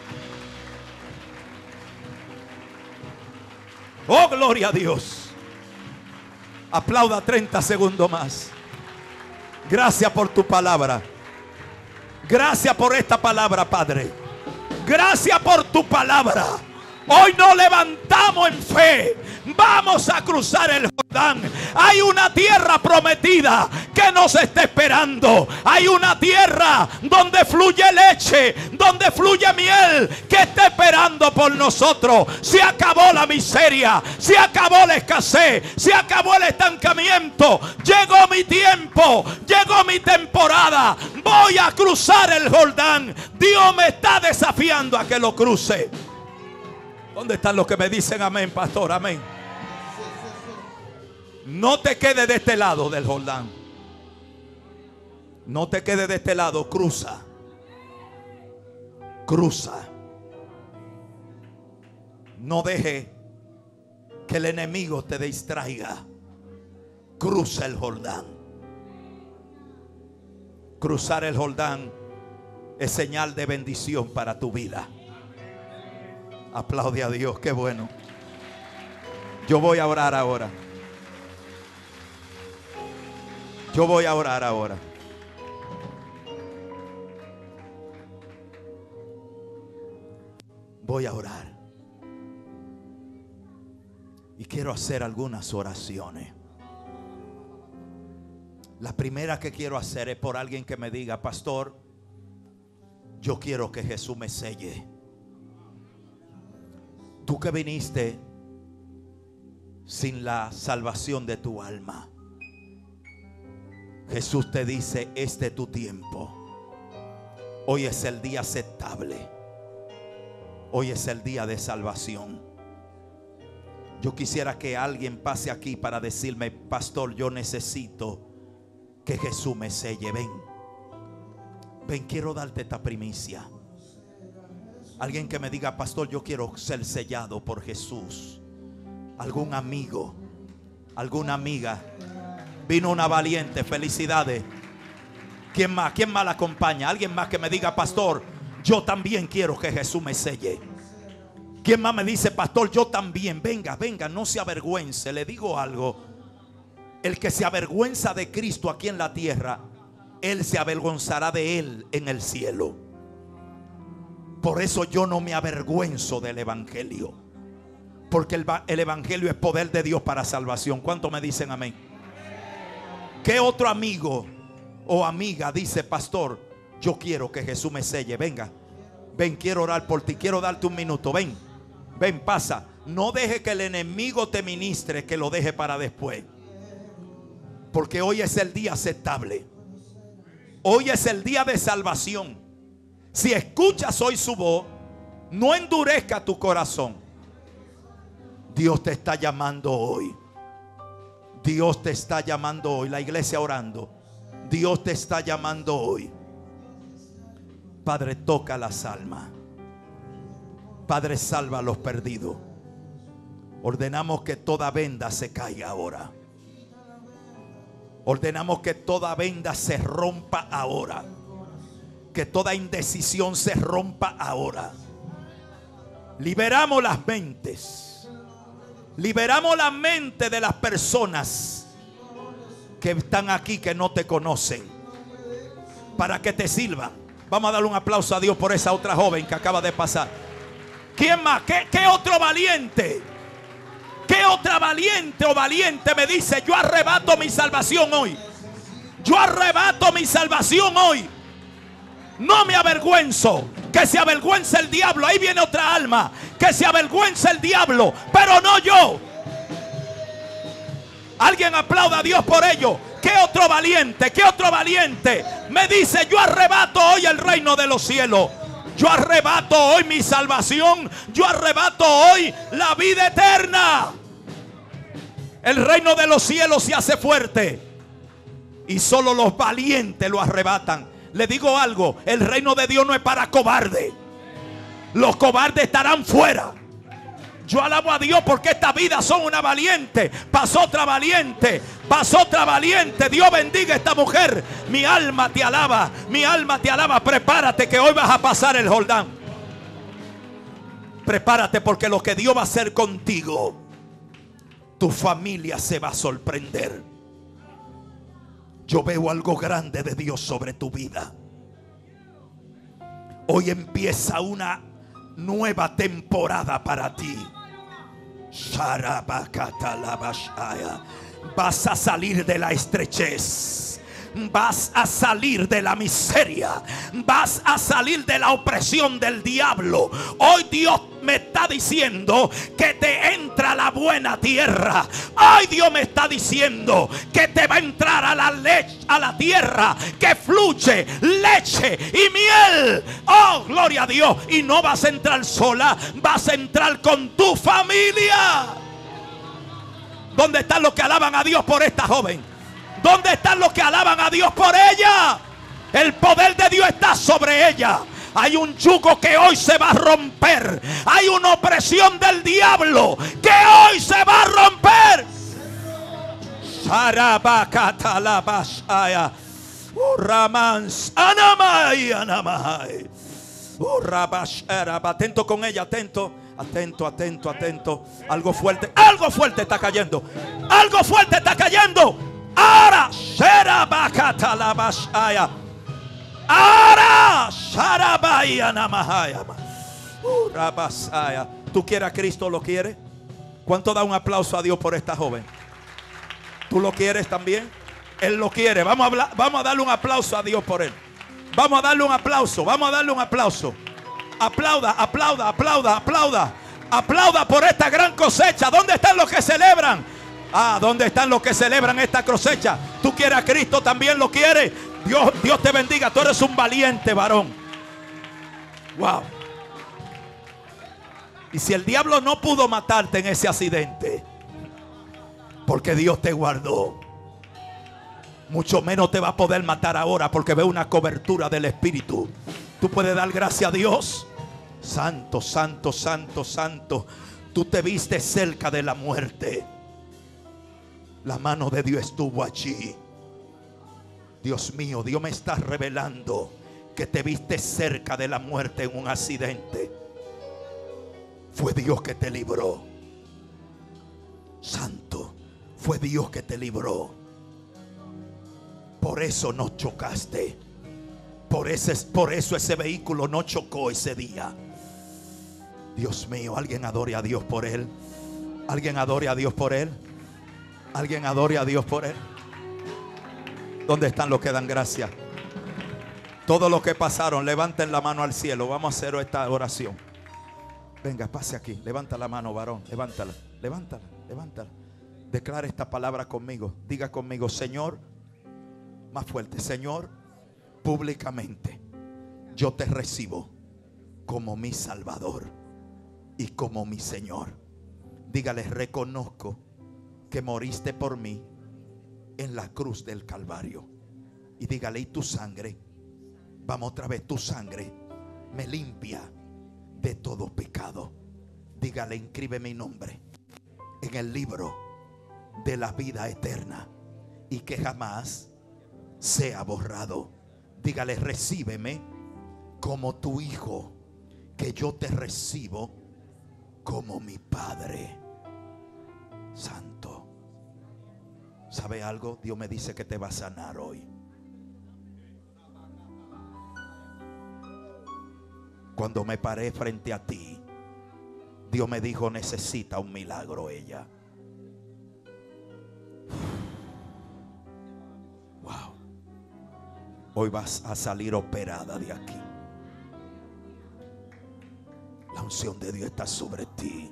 Oh, gloria a Dios. Aplauda treinta segundos más. Gracias por tu palabra. Gracias por esta palabra, Padre. Gracias por tu palabra. Hoy nos levantamos en fe. Vamos a cruzar el Jordán. Hay una tierra prometida que nos está esperando. Hay una tierra donde fluye leche, donde fluye miel, que está esperando por nosotros. Se acabó la miseria, se acabó la escasez, se acabó el estancamiento. Llegó mi tiempo, llegó mi temporada. Voy a cruzar el Jordán. Dios me está desafiando a que lo cruce. ¿Dónde están los que me dicen amén, pastor? Amén. No te quedes de este lado del Jordán. No te quedes de este lado, cruza. Cruza. No deje que el enemigo te distraiga. Cruza el Jordán. Cruzar el Jordán es señal de bendición para tu vida. Aplaude a Dios, qué bueno. Yo voy a orar ahora. Yo voy a orar ahora. Voy a orar. Y quiero hacer algunas oraciones. La primera que quiero hacer es por alguien que me diga: pastor, yo quiero que Jesús me selle. Tú que viniste sin la salvación de tu alma, Jesús te dice: este es tu tiempo. Hoy es el día aceptable. Hoy es el día de salvación. Yo quisiera que alguien pase aquí para decirme: pastor, yo necesito que Jesús me selle. Ven, ven, quiero darte esta primicia. Alguien que me diga: pastor, yo quiero ser sellado por Jesús. Algún amigo, alguna amiga. Vino una valiente, felicidades. ¿Quién más? ¿Quién más la acompaña? Alguien más que me diga: pastor, yo también quiero que Jesús me selle. ¿Quién más me dice: pastor, yo también? Venga, venga, no se avergüence. Le digo algo: el que se avergüenza de Cristo aquí en la tierra, Él se avergonzará de Él en el cielo. Por eso yo no me avergüenzo del evangelio, porque el, el evangelio es poder de Dios para salvación. ¿Cuánto me dicen amén? ¿Qué otro amigo o amiga dice: pastor, yo quiero que Jesús me selle? Venga, ven, quiero orar por ti, quiero darte un minuto. Ven, ven, pasa. No deje que el enemigo te ministre, que lo deje para después, porque hoy es el día aceptable. Hoy es el día de salvación. Si escuchas hoy su voz, no endurezca tu corazón. Dios te está llamando hoy. Dios te está llamando hoy. La iglesia orando. Dios te está llamando hoy. Padre, toca las almas. Padre, salva a los perdidos. Ordenamos que toda venda se caiga ahora. Ordenamos que toda venda se rompa ahora. Que toda indecisión se rompa ahora. Liberamos las mentes. Liberamos la mente de las personas que están aquí, que no te conocen, para que te sirvan. Vamos a darle un aplauso a Dios por esa otra joven que acaba de pasar. ¿Quién más? ¿Qué, qué otro valiente? ¿Qué otra valiente o valiente me dice: yo arrebato mi salvación hoy? Yo arrebato mi salvación hoy. No me avergüenzo. Que se avergüence el diablo. Ahí viene otra alma. Que se avergüence el diablo, pero no yo. Alguien aplauda a Dios por ello. ¿Qué otro valiente? ¿Qué otro valiente me dice: yo arrebato hoy el reino de los cielos? Yo arrebato hoy mi salvación. Yo arrebato hoy la vida eterna. El reino de los cielos se hace fuerte y solo los valientes lo arrebatan. Le digo algo: el reino de Dios no es para cobardes. Los cobardes estarán fuera. Yo alabo a Dios porque esta vida son una valiente. Pasó otra valiente. Pasó otra valiente. Dios bendiga a esta mujer. Mi alma te alaba. Mi alma te alaba. Prepárate que hoy vas a pasar el Jordán. Prepárate porque lo que Dios va a hacer contigo, tu familia se va a sorprender. Yo veo algo grande de Dios sobre tu vida. Hoy empieza una nueva temporada para ti. Vas a salir de la estrechez. Vas a salir de la miseria. Vas a salir de la opresión del diablo. Hoy Dios me está diciendo que te entra la buena tierra. Hoy Dios me está diciendo que te va a entrar a la leche, a la tierra que fluye leche y miel. Oh, gloria a Dios. Y no vas a entrar sola, vas a entrar con tu familia. ¿Dónde están los que alaban a Dios por esta joven? ¿Dónde están los que alaban a Dios por ella? El poder de Dios está sobre ella. Hay un yugo que hoy se va a romper. Hay una opresión del diablo que hoy se va a romper. Atento con ella, atento. Atento, atento, atento. Algo fuerte, algo fuerte está cayendo. Algo fuerte está cayendo. Ahora, ahora, ¿tú quieres a Cristo? ¿Lo quieres? ¿Cuánto da un aplauso a Dios por esta joven? ¿Tú lo quieres también? Él lo quiere. Vamos a hablar, vamos a darle un aplauso a Dios por él. Vamos a darle un aplauso. Vamos a darle un aplauso. Aplauda, aplauda, aplauda, aplauda. Aplauda por esta gran cosecha. ¿Dónde están los que celebran? Ah, ¿dónde están los que celebran esta cosecha? ¿Tú quieres a Cristo? ¿También lo quieres? Dios, Dios te bendiga. Tú eres un valiente varón. Wow. Y si el diablo no pudo matarte en ese accidente, porque Dios te guardó, mucho menos te va a poder matar ahora, porque ve una cobertura del Espíritu. Tú puedes dar gracias a Dios. Santo, santo, santo, santo. Tú te viste cerca de la muerte. La mano de Dios estuvo allí. Dios mío, Dios me está revelando que te viste cerca de la muerte en un accidente. Fue Dios que te libró. Santo, fue Dios que te libró. Por eso no chocaste. Por, ese, por eso ese vehículo no chocó ese día. Dios mío, alguien adore a Dios por él. Alguien adore a Dios por él. Alguien adore a Dios por él. ¿Dónde están los que dan gracias? Todos los que pasaron, levanten la mano al cielo. Vamos a hacer esta oración. Venga, pase aquí. Levanta la mano, varón. Levántala, levántala, levántala. Declara esta palabra conmigo. Diga conmigo: Señor, más fuerte, Señor, públicamente yo te recibo como mi Salvador y como mi Señor. Dígale: reconozco que moriste por mí en la cruz del Calvario. Y dígale: y tu sangre, vamos otra vez, tu sangre me limpia de todo pecado. Dígale: inscribe mi nombre en el libro de la vida eterna y que jamás sea borrado. Dígale: recíbeme como tu hijo, que yo te recibo como mi Padre Santo. ¿Sabe algo? Dios me dice que te va a sanar hoy. Cuando me paré frente a ti, Dios me dijo: necesita un milagro ella. Wow. Hoy vas a salir operada de aquí. La unción de Dios está sobre ti.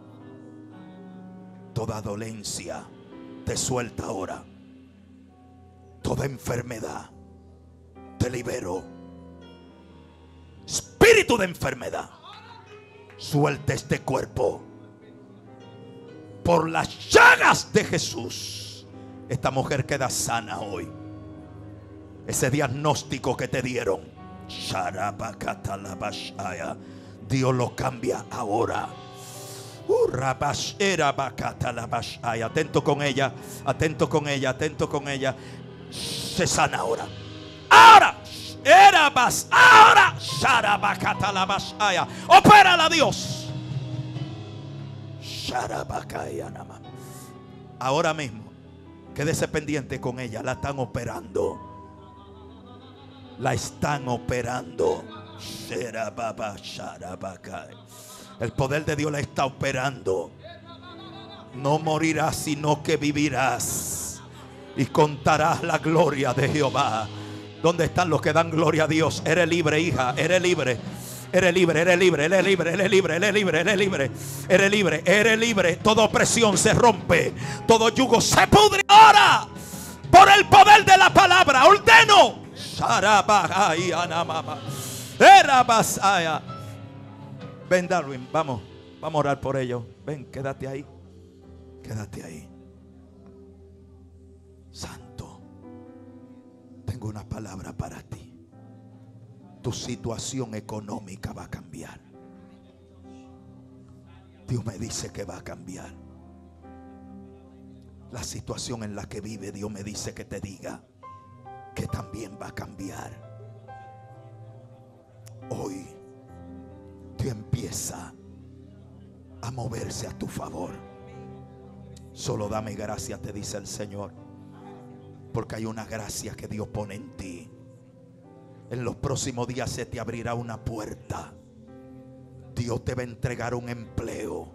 Toda dolencia te suelta ahora. Toda enfermedad te libero. Espíritu de enfermedad, suelta este cuerpo. Por las llagas de Jesús, esta mujer queda sana hoy. Ese diagnóstico que te dieron, Dios lo cambia ahora. Atento con ella, atento con ella, atento con ella. Se sana ahora. Ahora. Ahora. Opérala, Dios. Ahora mismo, quédese pendiente con ella. La están operando. La están operando. El poder de Dios la está operando. No morirás, sino que vivirás y contarás la gloria de Jehová. ¿Dónde están los que dan gloria a Dios? Eres libre, hija, eres libre. Eres libre, eres libre, eres libre, eres libre, eres libre, eres libre, eres libre, eres libre. Toda opresión se rompe, todo yugo se pudre ahora por el poder de la palabra. Ordeno. Ven, Darwin, vamos, vamos a orar por ellos. Ven, quédate ahí, quédate ahí. Santo, tengo una palabra para ti. tu situación económica va a cambiar. Dios me dice que va a cambiar. La situación en la que vive, Dios me dice que te diga que también va a cambiar. Hoy Dios empieza a moverse a tu favor. Solo dame gracia, te dice el Señor, porque hay una gracia que Dios pone en ti. En los próximos días se te abrirá una puerta. Dios te va a entregar un empleo.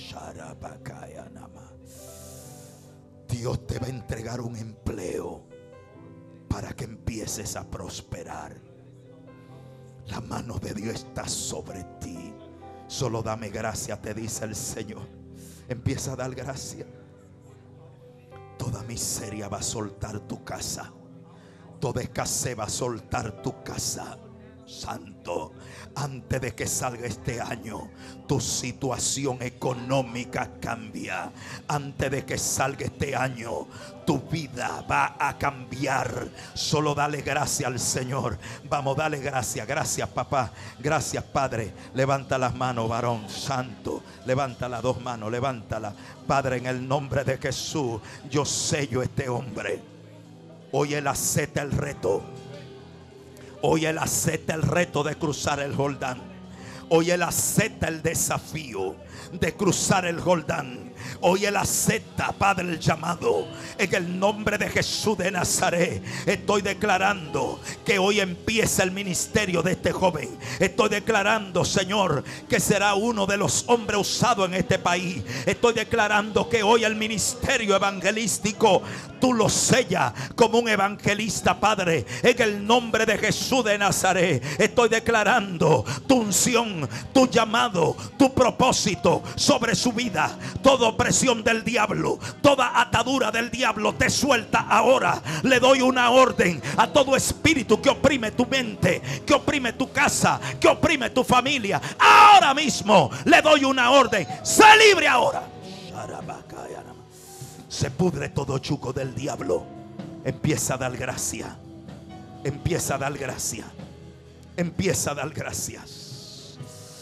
Dios te va a entregar un empleo para que empieces a prosperar. La mano de Dios está sobre ti. Solo dame gracia, te dice el Señor. Empieza a dar gracia. Toda miseria va a soltar tu casa. Toda escasez va a soltar tu casa. Santo, antes de que salga este año, tu situación económica cambia. Antes de que salga este año, tu vida va a cambiar. Solo dale gracias al Señor. Vamos, dale gracias. Gracias, papá. Gracias, Padre. Levanta las manos, varón santo. Levanta las dos manos, levántala. Padre, en el nombre de Jesús, yo sello este hombre. Hoy él acepta el reto. Hoy él acepta el reto de cruzar el Jordán. Hoy él acepta el desafío de cruzar el Jordán. Hoy él acepta, Padre, el llamado. En el nombre de Jesús de Nazaret, estoy declarando que hoy empieza el ministerio de este joven. Estoy declarando, Señor, que será uno de los hombres usados en este país. Estoy declarando que hoy el ministerio evangelístico tú lo sellas como un evangelista, Padre. En el nombre de Jesús de Nazaret, estoy declarando tu unción, tu llamado, tu propósito sobre su vida. Toda opresión del diablo, toda atadura del diablo te suelta ahora. Le doy una orden a todo espíritu que oprime tu mente, que oprime tu casa, que oprime tu familia. Ahora mismo le doy una orden. Sé libre ahora. Se pudre todo chuco del diablo. Empieza a dar gracia. Empieza a dar gracia. Empieza a dar gracias.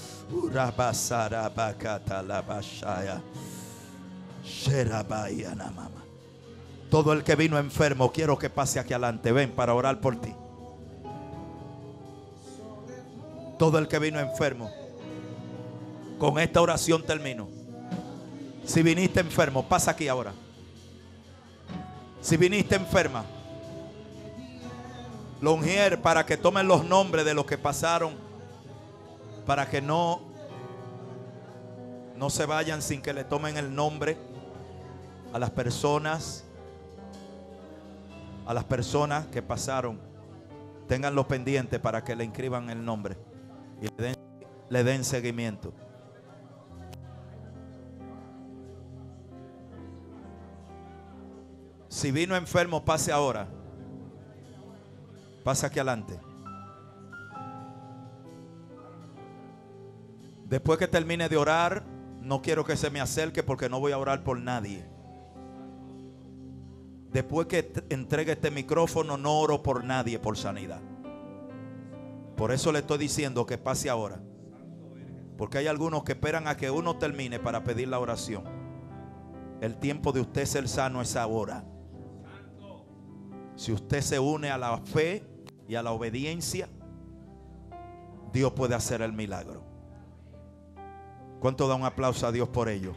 Todo el que vino enfermo, quiero que pase aquí adelante. Ven para orar por ti. Todo el que vino enfermo, con esta oración termino. Si viniste enfermo, pasa aquí ahora. Si viniste enferma, Longier, para que tomen los nombres de los que pasaron, para que no no se vayan sin que le tomen el nombre a las personas a las personas que pasaron. Ténganlo pendiente para que le inscriban el nombre y le den, le den seguimiento. Si vino enfermo, pase ahora. Pasa aquí adelante. Después que termine de orar, no quiero que se me acerque porque no voy a orar por nadie. Después que entregue este micrófono, no oro por nadie por sanidad. Por eso le estoy diciendo que pase ahora. Porque hay algunos que esperan a que uno termine para pedir la oración. El tiempo de usted ser sano es ahora. Si usted se une a la fe y a la obediencia, Dios puede hacer el milagro. ¿Cuánto da un aplauso a Dios por ello?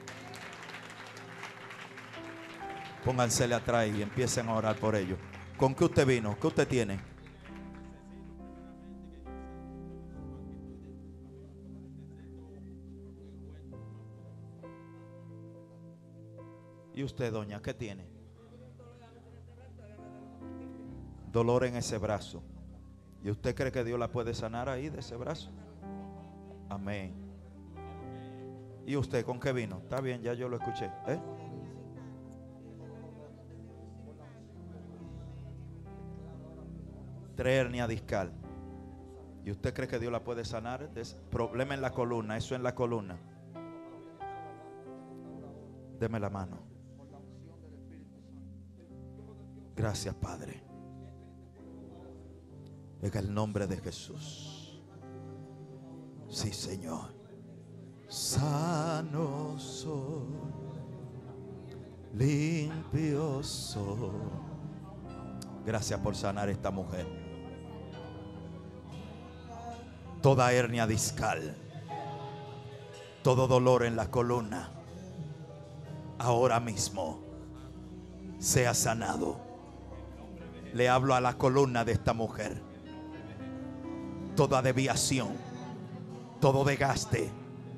Póngansele atrás y empiecen a orar por ello. ¿Con qué usted vino? ¿Qué usted tiene? ¿Y usted, doña, qué tiene? Dolor en ese brazo. ¿Y usted cree que Dios la puede sanar ahí de ese brazo? Amén. ¿Y usted con qué vino? Está bien, ya yo lo escuché. ¿Eh? Tres hernia discal. ¿Y usted cree que Dios la puede sanar? Problema en la columna, eso en la columna. Deme la mano. Gracias, Padre. En el nombre de Jesús. Sí, Señor. Sano soy, limpio soy. Gracias por sanar esta mujer. Toda hernia discal, todo dolor en la columna, ahora mismo sea sanado. Le hablo a la columna de esta mujer. Toda desviación, todo desgaste,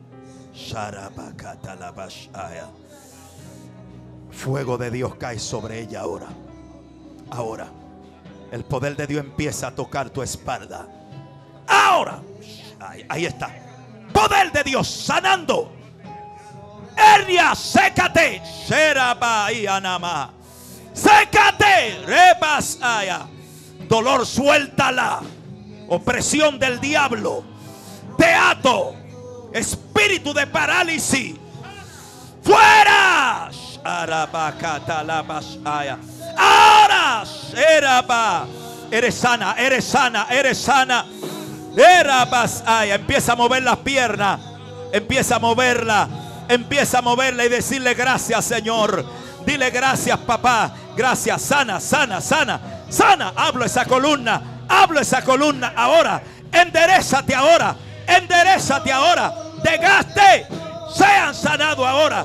fuego de Dios cae sobre ella ahora. Ahora el poder de Dios empieza a tocar tu espalda. Ahora ahí, ahí está. Poder de Dios sanando. Hernia, sécate. Sécate. Rebasaya. Dolor, suéltala. Opresión del diablo. Te ato. Espíritu de parálisis. Fuera. Ahora. Eres sana, eres sana, eres sana. Empieza a mover las piernas. Empieza a moverla. Empieza a moverla y decirle gracias, Señor. Dile gracias, papá. Gracias, sana, sana, sana. Sana, hablo esa columna. Hablo esa columna ahora. Enderezate ahora. Enderezate ahora. Desgaste. Sean sanados ahora.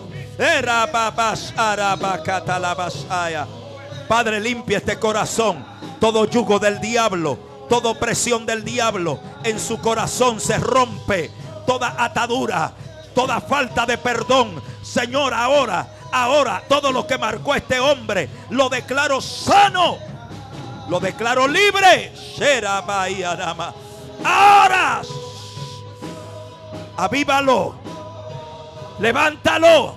Padre, limpia este corazón. Todo yugo del diablo, toda presión del diablo en su corazón se rompe. Toda atadura, toda falta de perdón, Señor, ahora, ahora, todo lo que marcó este hombre, lo declaro sano, lo declaro libre. Ahora, avívalo, levántalo.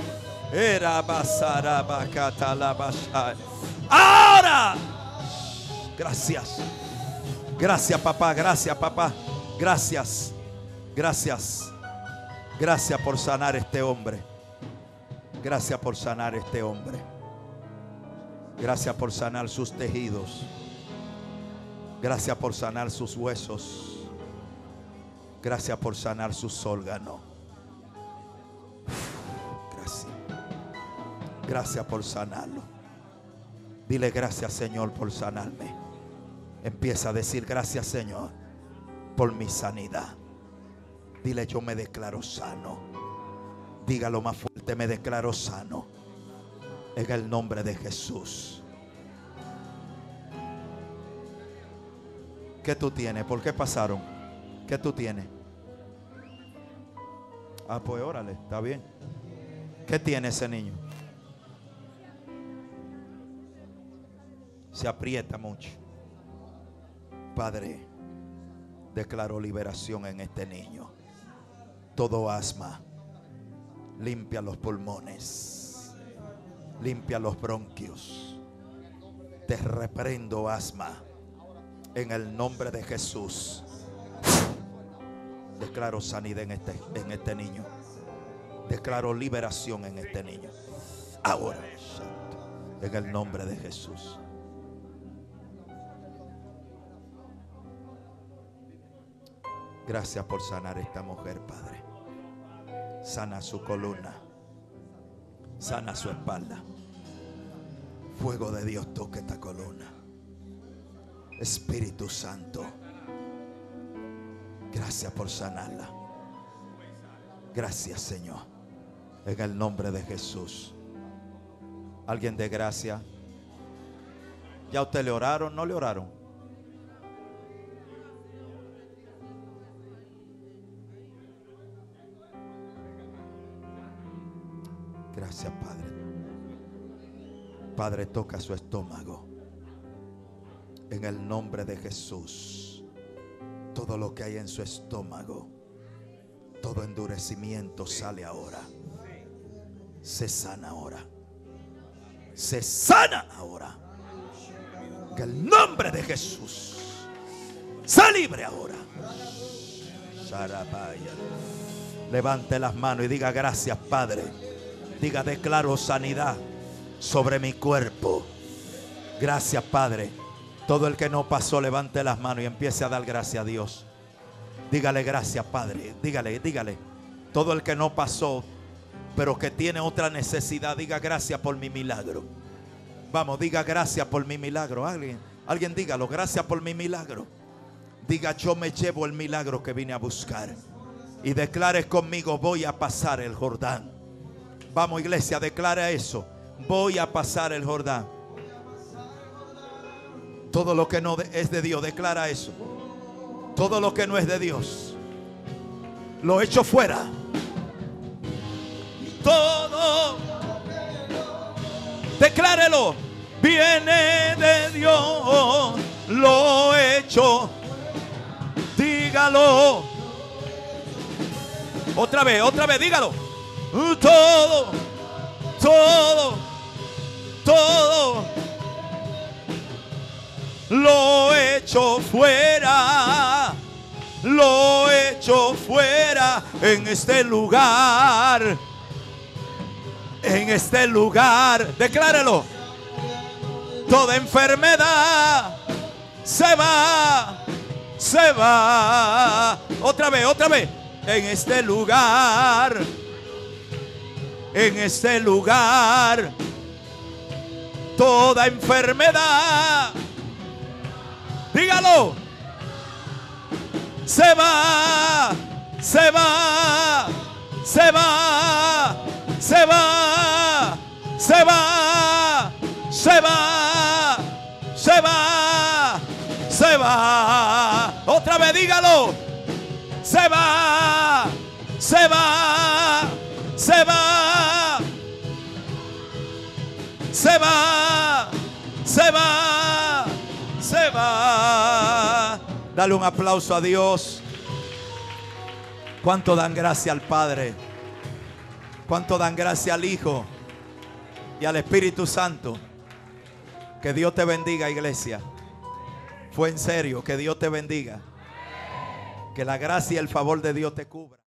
Ahora. Gracias. Gracias, papá. Gracias, papá. Gracias. Gracias. Gracias por sanar este hombre. Gracias por sanar este hombre. Gracias por sanar sus tejidos. Gracias por sanar sus huesos. Gracias por sanar sus órganos. Gracias. Gracias por sanarlo. Dile gracias, Señor, por sanarme. Empieza a decir gracias, Señor, por mi sanidad. Dile, yo me declaro sano. Dígalo más fuerte, me declaro sano. En el nombre de Jesús. ¿Qué tú tienes? ¿Por qué pasaron? ¿Qué tú tienes? Ah, pues órale, está bien. ¿Qué tiene ese niño? Se aprieta mucho. Padre, declaro liberación en este niño. Todo asma, limpia los pulmones, limpia los bronquios. Te reprendo asma en el nombre de Jesús. Declaro sanidad en este, en este niño. Declaro liberación en este niño. Ahora, en el nombre de Jesús. Gracias por sanar a esta mujer, Padre. Sana su columna. Sana su espalda. Fuego de Dios toque esta columna. Espíritu Santo, gracias por sanarla. Gracias, Señor. En el nombre de Jesús. ¿Alguien de gracia? ¿Ya a usted le oraron? ¿No le oraron? Gracias, Padre. Padre, toca su estómago. En el nombre de Jesús. Todo lo que hay en su estómago, todo endurecimiento sale ahora. Se sana ahora. Se sana ahora. En el nombre de Jesús. Sea libre ahora. Levante las manos y diga gracias, Padre. Diga, declaro sanidad sobre mi cuerpo. Gracias, Padre. Todo el que no pasó, levante las manos y empiece a dar gracias a Dios. Dígale gracias, Padre. Dígale, dígale. Todo el que no pasó, pero que tiene otra necesidad, diga gracias por mi milagro. Vamos, diga gracias por mi milagro. Alguien, alguien dígalo, gracias por mi milagro. Diga, yo me llevo el milagro que vine a buscar. Y declare conmigo, voy a pasar el Jordán. Vamos, iglesia, declara eso. Voy a pasar el Jordán. Todo lo que no es de Dios, declara eso. Todo lo que no es de Dios, lo echo fuera. Todo, declárelo, viene de Dios, lo echo. Dígalo. Otra vez, otra vez, dígalo. Todo, todo, todo lo echo fuera. Lo echo fuera en este lugar. En este lugar. Declárelo. Toda enfermedad se va. Se va. Otra vez, otra vez. En este lugar. En este lugar. Toda enfermedad. Dígalo. Se va. Se va. Se va. Se va. Se va. Se va. Se va. Se va. Otra vez dígalo. Se va. Se va. Se va. Se va. Se va. Se va. Dale un aplauso a Dios. ¿Cuánto dan gracia al Padre? ¿Cuánto dan gracia al Hijo y al Espíritu Santo? Que Dios te bendiga, iglesia. Fue en serio. Que Dios te bendiga. Que la gracia y el favor de Dios te cubra.